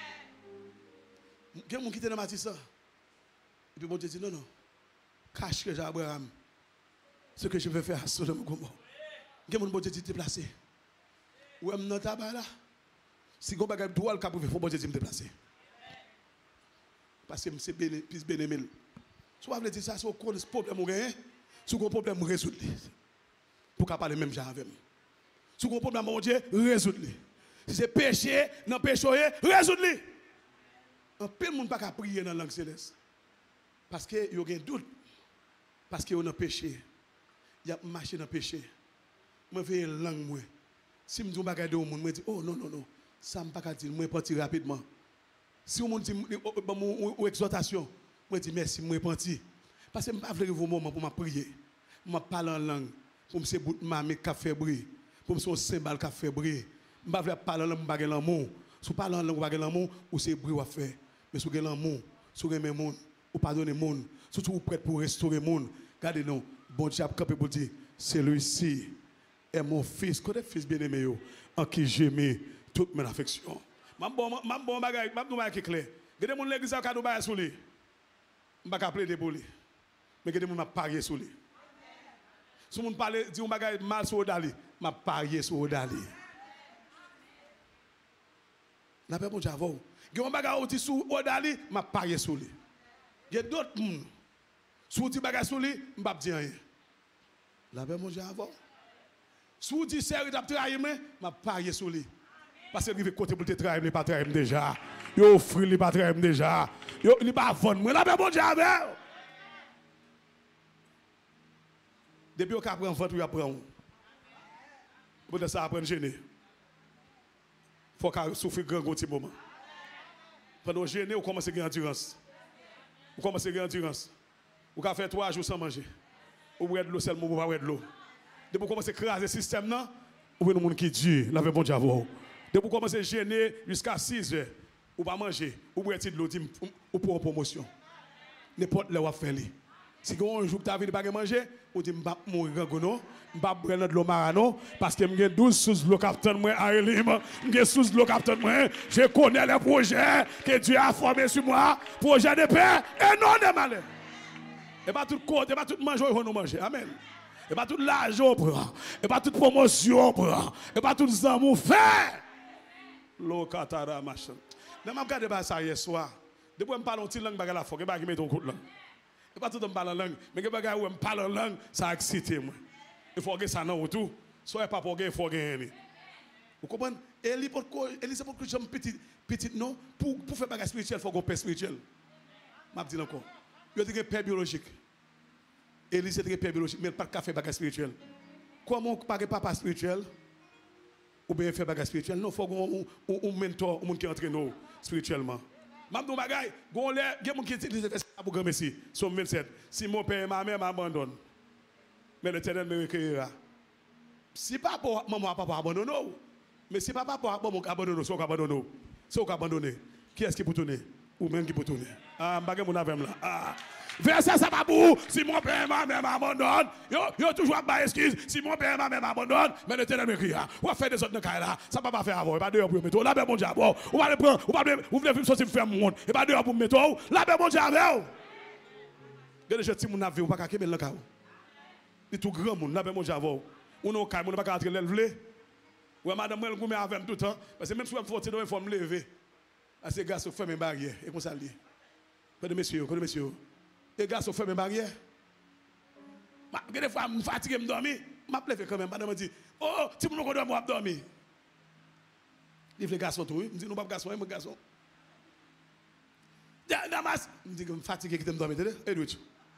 Il y a des gens qui étaient dans Matissa. Et puis mon Dieu dit non, non. Cache que j'ai Abraham. Ce que je vais faire à Sodome et Gomorrhe. Il y a des gens qui dit déplacer. Ou même dans ta là. Si vous avez droit, il faut que je me déplacer. Parce que c'est plus bénémile. Si vous voulez dire ça, c'est un problème ou rien, si vous avez un problème, résoudre. Pour qu'on parle même genre avec moi. Si vous avez un problème, mon Dieu, résoudre. Si c'est péché, non péché, résoudre. Un peu de monde ne peut pas prier dans la langue céleste. Parce qu'il y a un doute. Parce qu'il y a un péché. Il y a marché dans le péché. Je fais une langue, moi. Si je dis un bagage de monde, je dis, oh non, non, non. Ça ne peut pas dire, je vais partir rapidement. Si on me dit une exhortation, je dis merci, je suis parti. Parce que je ne veux pas vos moments pour me prier. Je parle en langue. Pour me faire bout de mamie qui fait bruit. Pour me faire un cymbale qui fait bruit. Je ne veux pas parler en langue, je ne veux pas l'amour. Si vous parlez en langue, vous avez l'amour, ou c'est bruit à faire. Mais si vous avez l'amour, si vous avez l'amour, vous pardonnez le monde. Surtout vous prêts pour restaurer le monde. Regardez-nous, bon Dieu a campé pour dire, celui-ci est mon fils, quand est fils bien-aimé, en qui j'ai mis toute mon affection. Je suis bon bagage, je suis bon clair. Il y a des gens qui ont des gens sur lui. Je ne vais pas appeler pour lui. Mais il y a des gens qui ont parié sur lui. Si vous parlez de un bagage mal sur Odali, je vais parier sur Odali. Je ne vais pas dire avant. Il y a un bagage sur Odali, je vais parier sur lui. Il y a d'autres gens. Si vous dites bagage sur lui, je ne vais pas dire rien. Je ne vais pas dire avant. Si vous dites que c'est un trahi, je vais parier sur lui. Parce que il veut côté pour te travailler, il pas travailler déjà. Il offre, il pas travailler déjà. Il pas vendre. Moi, là, bon Dieu, avec. Depuis qu'on apprend vente, il apprend. Pour ça, apprendre gêner. Il faut qu'on souffre grand petit moment. Pendant gêner, on commence à gagner endurance. On commence à gagner endurance. On peut faire trois jours sans manger. On boit de l'eau seulement, on boit de l'eau. Depuis qu'on commence à craser le système, on voit le monde qui dit, la bon Dieu. Depuis qu'on commence à gêner jusqu'à six heures, on va manger, on boit de l'eau, on prend en promotion. N'importe où on va faire. Si un jour tu as envie de manger, on dit, je vais mourir, je vais prendre de l'eau marano, parce que j'ai douze sous le capitaine, à Elim, j'ai sous le capitaine, je connais les projets que Dieu a formés sur moi, projet de paix et non de malheur. Et pas tout côté, et pas tout manger, on va nous manger. Amen. Et pas tout l'argent, on prend. Et pas toute promotion, on prend. Et pas tout les amours fait. L'eau katara machin. Je vais regarder ça hier soir. Depuis que je parle en langue, je vais la fois, je vais mettre un coup de langue. Et pas tout le monde parle en langue, mais je vais parler en langue, ça a excité moi. Il faut que ça n'ait tout. Soit pas pour gagner, il faut gagner. Vous comprenez? Et c'est pour que j'aime petit, petit non, pour, pour faire bagage spirituel, il faut qu'on paix spirituel. Je vais dire encore. Il y a des pères biologiques. Élie, c'est des pères biologiques, mais pas de faire bagage spirituel. Comment pas de papa spirituel? Ou bien faire bagage spirituel? Non, il faut qu'on un mentor, un monde qui entraîne spirituellement. Je vais dire bagage, il y a des gens qui utilisent ça pour grand messie, somme vingt-sept. Si mon père et ma mère m'abandonnent, mais l'Éternel me recueillera. Si papa, maman, papa abandonne, mais si papa, papa, maman abandonne, c'est abandonne. C'est abandonné. Qui est-ce qui peut tourner? Ou même qui peut tourner? Ah, je ne sais pas là. Ah. Verset ça va pour si mon père et ma mère m'abandonnent, yo yo toujours pas excuse. Si mon père et ma mère m'abandonnent, mais l'Éternel me crie. On va faire des autres dans là. Ça va pas faire avant. Pas dehors pour mettre. Là ben mon Dieu. On va le prendre. On va vous voulez sortir faire monde. Et pas dehors pour mettre. Là ben mon Dieu avec. Regardez je petit mon avion pas ka dans cao. Il tout grand monde. Là ben mon Dieu avec. On au calme, on pas ka entrer l'lever. Ouais madame elle goumé avec tout le temps parce que même si on faut il faut me lever. À ces gars se fermer mes barrières et comme ça lié. Pas de messieurs, pas de messieurs. Les gars sont fermés mes barrières. Des fois, je suis fatigué, je dormir. Je me lève quand même. Je me dis, oh, si vous ne pouvez pas dormir. Les garçons, tout. Je dis, nous ne pouvons pas garçons, garçons. Damas, je me dis, je suis fatigué, je me dormir. Et lui,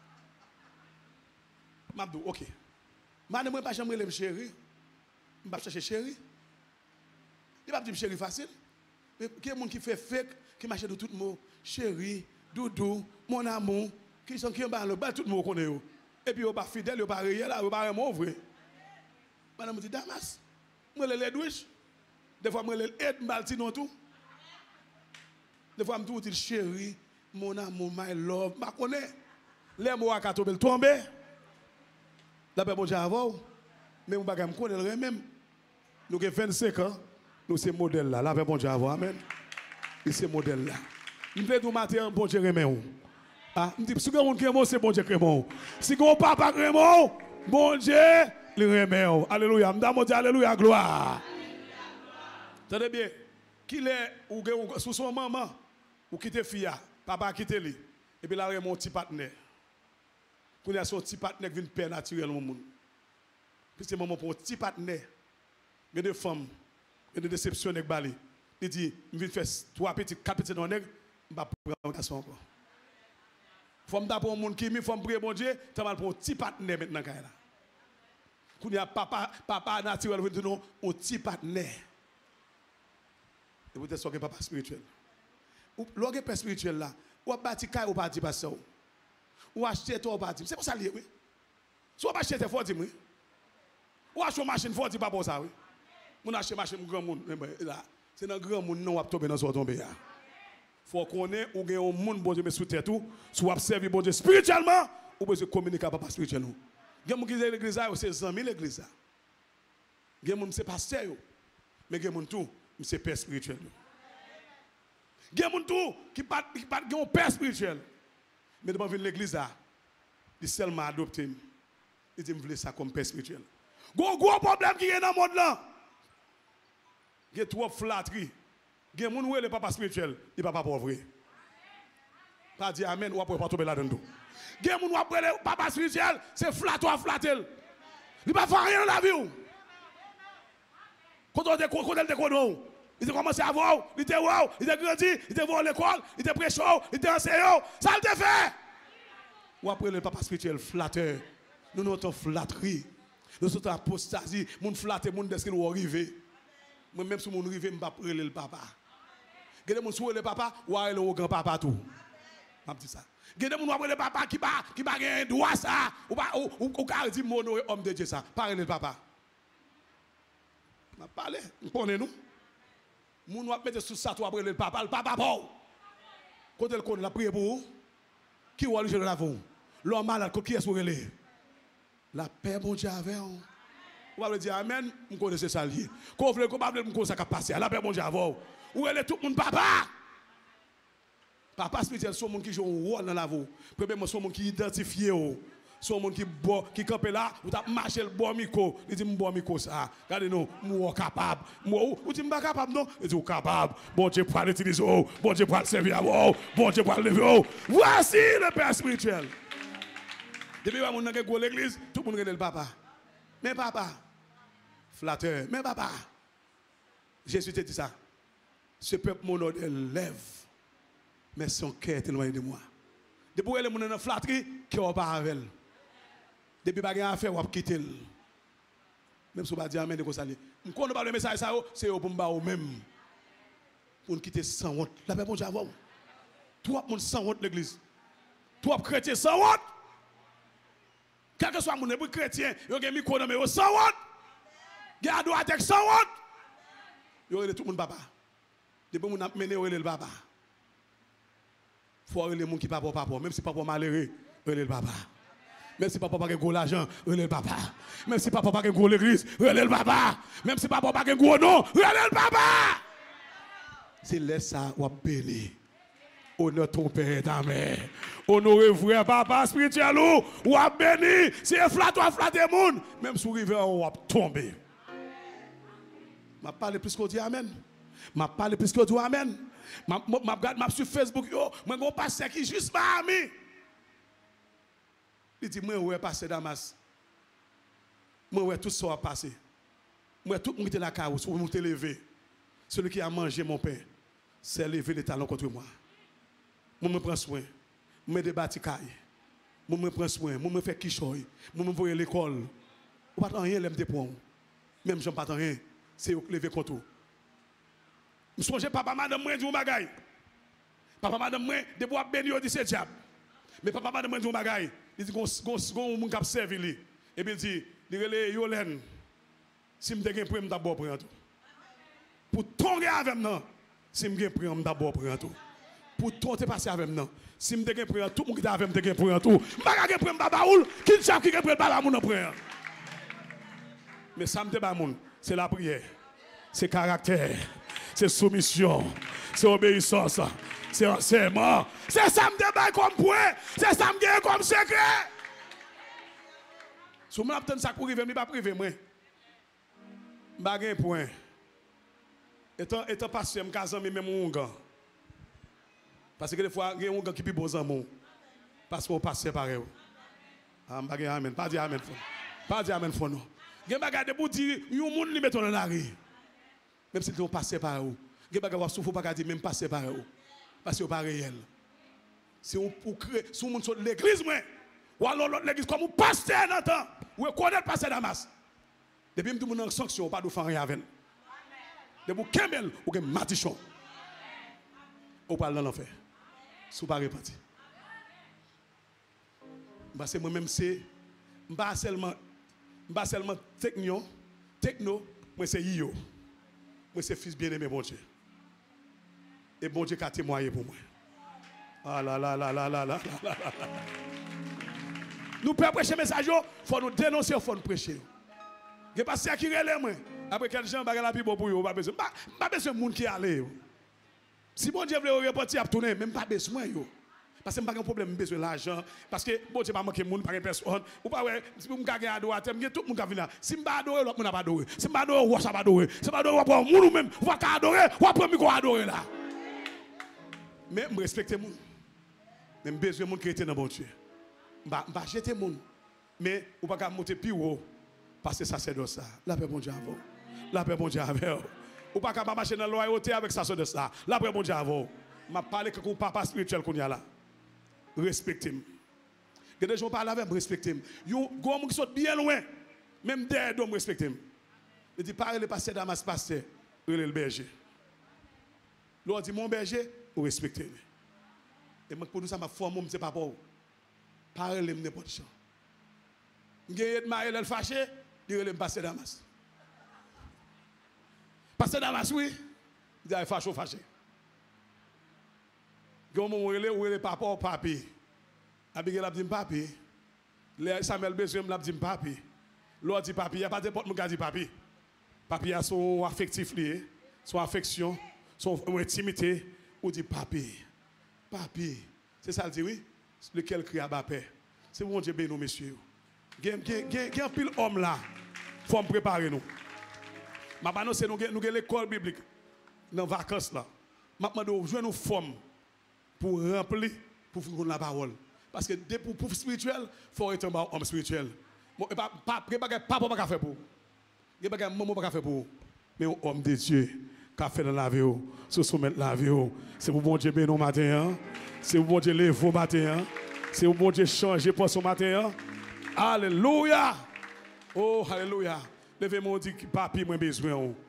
je dis, ok. Je ne vais pas chercher mes chéris. Je ne vais pas chercher chéri. Il ne va pas dire chéri facile. Mais il y a des gens qui fait fake, qui marche de tout le monde. Chéri, doudou, mon amour. Qui sont qui ont le bas tout le monde connaît. Et puis ils pas fidèle, ils pas réel, ils pas vraiment vrai. Madame me dit Damas, moi les douches. Des fois moi les aide balti non tout. Des fois me dit chéri, mon amour, my love, ma connaît. Les mots à tomber tomber. La paix bon Dieu avant. Mais mon bagage me connaît même. Nous avons vingt-cinq ans, nous c'est modèle là, la paix bon Dieu avant. Amen. Et c'est modèle là. Il veut tout matin bon Dieu remet. Ah, me dit si vous avez un c'est bon Dieu crémon. Si vous n'avez pas crémon, bon Dieu le remet. Alléluia. M'dame dit alléluia gloire. Tenez bien. Qui est ou sous son maman ou quitte fille, papa quitte lui. Et puis là il y a mon petit partenaire. Pour y a son petit partenaire qui vient père naturel au monde. Puis c'est maman pour un petit partenaire. Il y a des femmes, il y a des déceptions avec Bali. Il dit, je viens faire trois petits, quatre petits dans le nègre, je vais prendre un garçon encore. Faut me pour un monde qui me faut me prier bon Dieu, tu vas pour un petit partenaire maintenant quand là. Quand il y a papa papa naturel veut dire non, un petit partenaire. Et peut-être que papa spirituel. Ou lorsque père spirituel là, ou a bâti caille ou pas dit pasteur. Ou acheter toi ou pas dire. C'est pour ça lié oui. Soit pas acheter faut dire oui. Ou acheter une machine faut dire pas pour ça oui. Mon acheter machine grand monde là, c'est dans grand monde non va tomber dans soit tomber là. Faut qu'on ait ou gagne un monde bon Dieu mais sous terre tout, soit observer bon Dieu spirituellement ou besoin communiquer avec papa spirituellement. Gen moun qui est l'église là, c'est zami l'église là. Gen moun c'est pasteur yo. Mais gen moun tout, c'est père spirituel. Gen moun tout qui pas qui pas un père spirituel. Mais devant venir l'église là, il seulement adopté. Il dit me voulait ça comme père spirituel. Gros gros problème qui est dans le monde là. Gen trop flatterie. Gen moun ou le papa spirituel, il papa pauvre. Pas dire amen ou après pas tomber là-dedans. Gen moun ou après le papa spirituel, c'est flatteur flatter. Il pas faire rien dans la vie. Quand on te quand on te connaît, Il a commencé à voir, il était wow, il était grandi, il était voir l'école, il était prêché, il était enseigné, ça le fait. Ou après le papa spirituel flatteur, nous nous sommes flatterie, nous sommes apostasie, nous flatter, nous desque nous arriver. Moi même si nous arriver, je ne vais pas prendre le papa. Gade moun sou le papa ou a le grand papa tout. M'a dit ça. Gade moun après le papa qui ba qui ba gen droit ça ou pas ou ou ka di mon homme de Dieu ça. Parle le papa. M'a parlé, connaît nous. Moun va mettre sous ça toi après le papa, le papa bon. Quand elle connaît la prière pour qui ou aller je l'avons. L'homme malade qui est sur relé. La paix bon Dieu avec on. On va dire amen, on connaît ça lié. Qu'on veut qu'on pas me connaît ça qui passer. La paix bon Dieu avec on. Où est tout le monde papa? Papa spirituel, c'est un monde qui joue un rôle dans la vie. Premièrement, c'est un monde qui identifie. C'est un monde qui qui campe là, ou t'as marché le bon micro. Il dit, bon micro ça. Regardez nous, moi capable. Moi, ou tu pas capable non? Il dit, capable. Bon Dieu pour l'utiliser. Bon Dieu pour le servir. Bon Dieu pour le lever. Voici le Père spirituel. Depuis que mon avez l'église, tout le monde regarde le papa. Mais papa, flatteur. Mais papa, Jésus te dit ça. Ce peuple mon modèle lève, mais son cœur est loin de moi. Depuis que les gens sont flatterie, qui ont pas avec elle. Depuis que les gens ont fait, on quitter. Même si on va dire amen, quand on parle de message, c'est pour nous même. Pour nous quitter sans honte. La paix, bon Dieu, avant. Toi, mon sans honte l'église. Toi, chrétien, sans honte. Quel que soit mon époux chrétien, il y a un micro dans mes sans honte. Il y a un droit avec sans honte. Il y a tout le monde papa. Depuis que vous mené le papa. Il faut aller les gens qui ne sont pas papa. Même si papa malheureux, le papa. Même si papa n'a pas de gros l'argent, le papa. Même si papa n'a pas de gros l'église, le papa. Même si papa n'a pas de gros nom, le papa. C'est là ça, on béni. Honneur ton père et ta mère. Honorez frère papa spirituel ou on béni. Si vous flattez, vous flattez le monde. Même si vous arrivez, on va tomber. Je parle plus qu'on dit amen. Je parle plus qu'on dit amen. Je regarde sur Facebook, yo, je vais passer qui juste ma ami. Il dit, moi, je passer Damas. Moi, je tout ça a passé. Moi, tout le monde est dans la carrosse, vous m'avez levé. Celui qui a mangé mon pain, c'est levé les talons contre moi. Moi, je prends soin. Je me débattre caille. Moi, je prends soin. Moi, je fais quichoy. Moi, je vais à l'école. Je ne pas rien, je me même je ne pas rien. C'est levé contre vous. Je songe papa madame moi dit bagaille. Papa madame moi de bois béni au dit c'est diable. Mais papa madame moi dit bagaille. Il dit gon gon mon cap servi lui. Et puis il dit il relé Yolen. Si me gen prendre d'abord prendre tout. Pour tomber avec moi, si me gen prendre d'abord prendre tout. Pour tomber passer avec moi, si me gen prendre tout monde qui avec me gen prendre tout. Pas gen prendre baba oul, qui chap qui gen prendre baba moun prendre. Mais ça me te ba moun, c'est la prière. C'est caractère. C'est soumission, c'est obéissance, c'est enseignement. C'est ça me débat comme point, c'est ça me gagne comme secret. Si vous m'attendez ça pour arriver, je ne vais pas priver moi. Je ne vais pas point. Étant étant passé, je suis même mon gars. Parce que des fois, il y a un gars qui est beau en parce qu'on passe séparé. Ah, je ne amen. Pas dire amen. Pas dire amen pour nous. Il y a un gars qui dit, il y a un monde qui met dans la rue. Même si vous passez par où, vous ne pouvez pas dire même passer par où. Parce que ce n'est pas réel. Si vous créez, si vous êtes l'église, ou alors l'église comme vous passez dans le temps, vous connaissez le passé Damas. Depuis que vous avez une sanction, pas de faire rien avec. Depuis que vous avez une maldition, vous parlez dans l'enfer. Si vous ne parlez pas. Parce que moi-même, c'est pas seulement, pas seulement techno, techno, mais c'est yo. Moi, c'est fils bien-aimé, bon Dieu. Et bon Dieu qui a témoigné pour moi. Ah là là là là là là là là. Nous pouvons prêcher le message, il faut nous dénoncer, il faut nous prêcher. Je ne sais pas si qui relève moi. Après quel gens bagay la plus bon pour vous, pas besoin. Pas besoin de monde qui allait. Si bon Dieu veut repartir à tourner, même pas besoin yo. Parce que je n'ai pas de problème, j'ai besoin de l'argent. Parce que bon Dieu pas manquer monde par personne. Ou pas ouais, si vous m'gagez adorateur, tout le monde qui vient. Si m'pa adorer, l'autre monde pas adorer. Si m'pa adorer, ou ça pas adorer. Si m'pa adorer, ou pas monde même, ou pas adorer, ou pas micro adorer là. Mais je respecte les gens. Mais je besoin de monde qui était dans bon Dieu. Je ne vais pas jeter les gens. Mais ou pas monter plus haut. Parce que ça c'est de ça. La paix bon Dieu avant. La paix bon Dieu avec. Ou pas capable marcher dans la loyauté avec sa soeur de ça. Là, après, mon Dieu, avant. Je parle avec le papa spirituel qu'on y a là. Respectez-moi. Il y a des gens qui parlent avec moi, respectez-moi. Il y a des gens qui sont bien loin. Même derrière, ils respectez-moi. Il dit, parlez le pasteur Damas, pasteur. Il est le berger. L'autre dit, mon berger, vous respectez. Et pour nous, ça m'a formé, c'est pas pour vous. Parlez n'importe quoi. Il y a des mariés, elle fâché, il est le pasteur Damas. Pasteur Damas, oui. Il dit, il est fâché, fâché. Il y a un moment où il est papa ou papi. Abigail a dit papi. Samuel Besoin l'a dit papi. L'autre dit papi. Il n'y a pas de porte qui dit papi. Papi a son affectif lié, son affection, son intimité. Ou dit papi. Papi. C'est ça le dit, oui? Lequel crie à bas père. C'est bon Dieu béni, messieurs. Il y a un pile homme là. Il faut me préparer nous. Ma annonce nous avons l'école biblique dans les vacances là. Ma demande jouer nos formes pour remplir pour faire la parole. Parce que pour pour spirituel, il faut être un homme spirituel. Pas pas pas pas pas faire pour. Il pas maman pas faire pour. Mais un homme de Dieu qui a fait dans la vie, se soumettre la vie. C'est pour bon Dieu bénir matin. C'est pour bon Dieu lever matin. C'est pour bon Dieu changer pour son matin. Alléluia. Oh alléluia. Levez-moi dit papi moi besoin.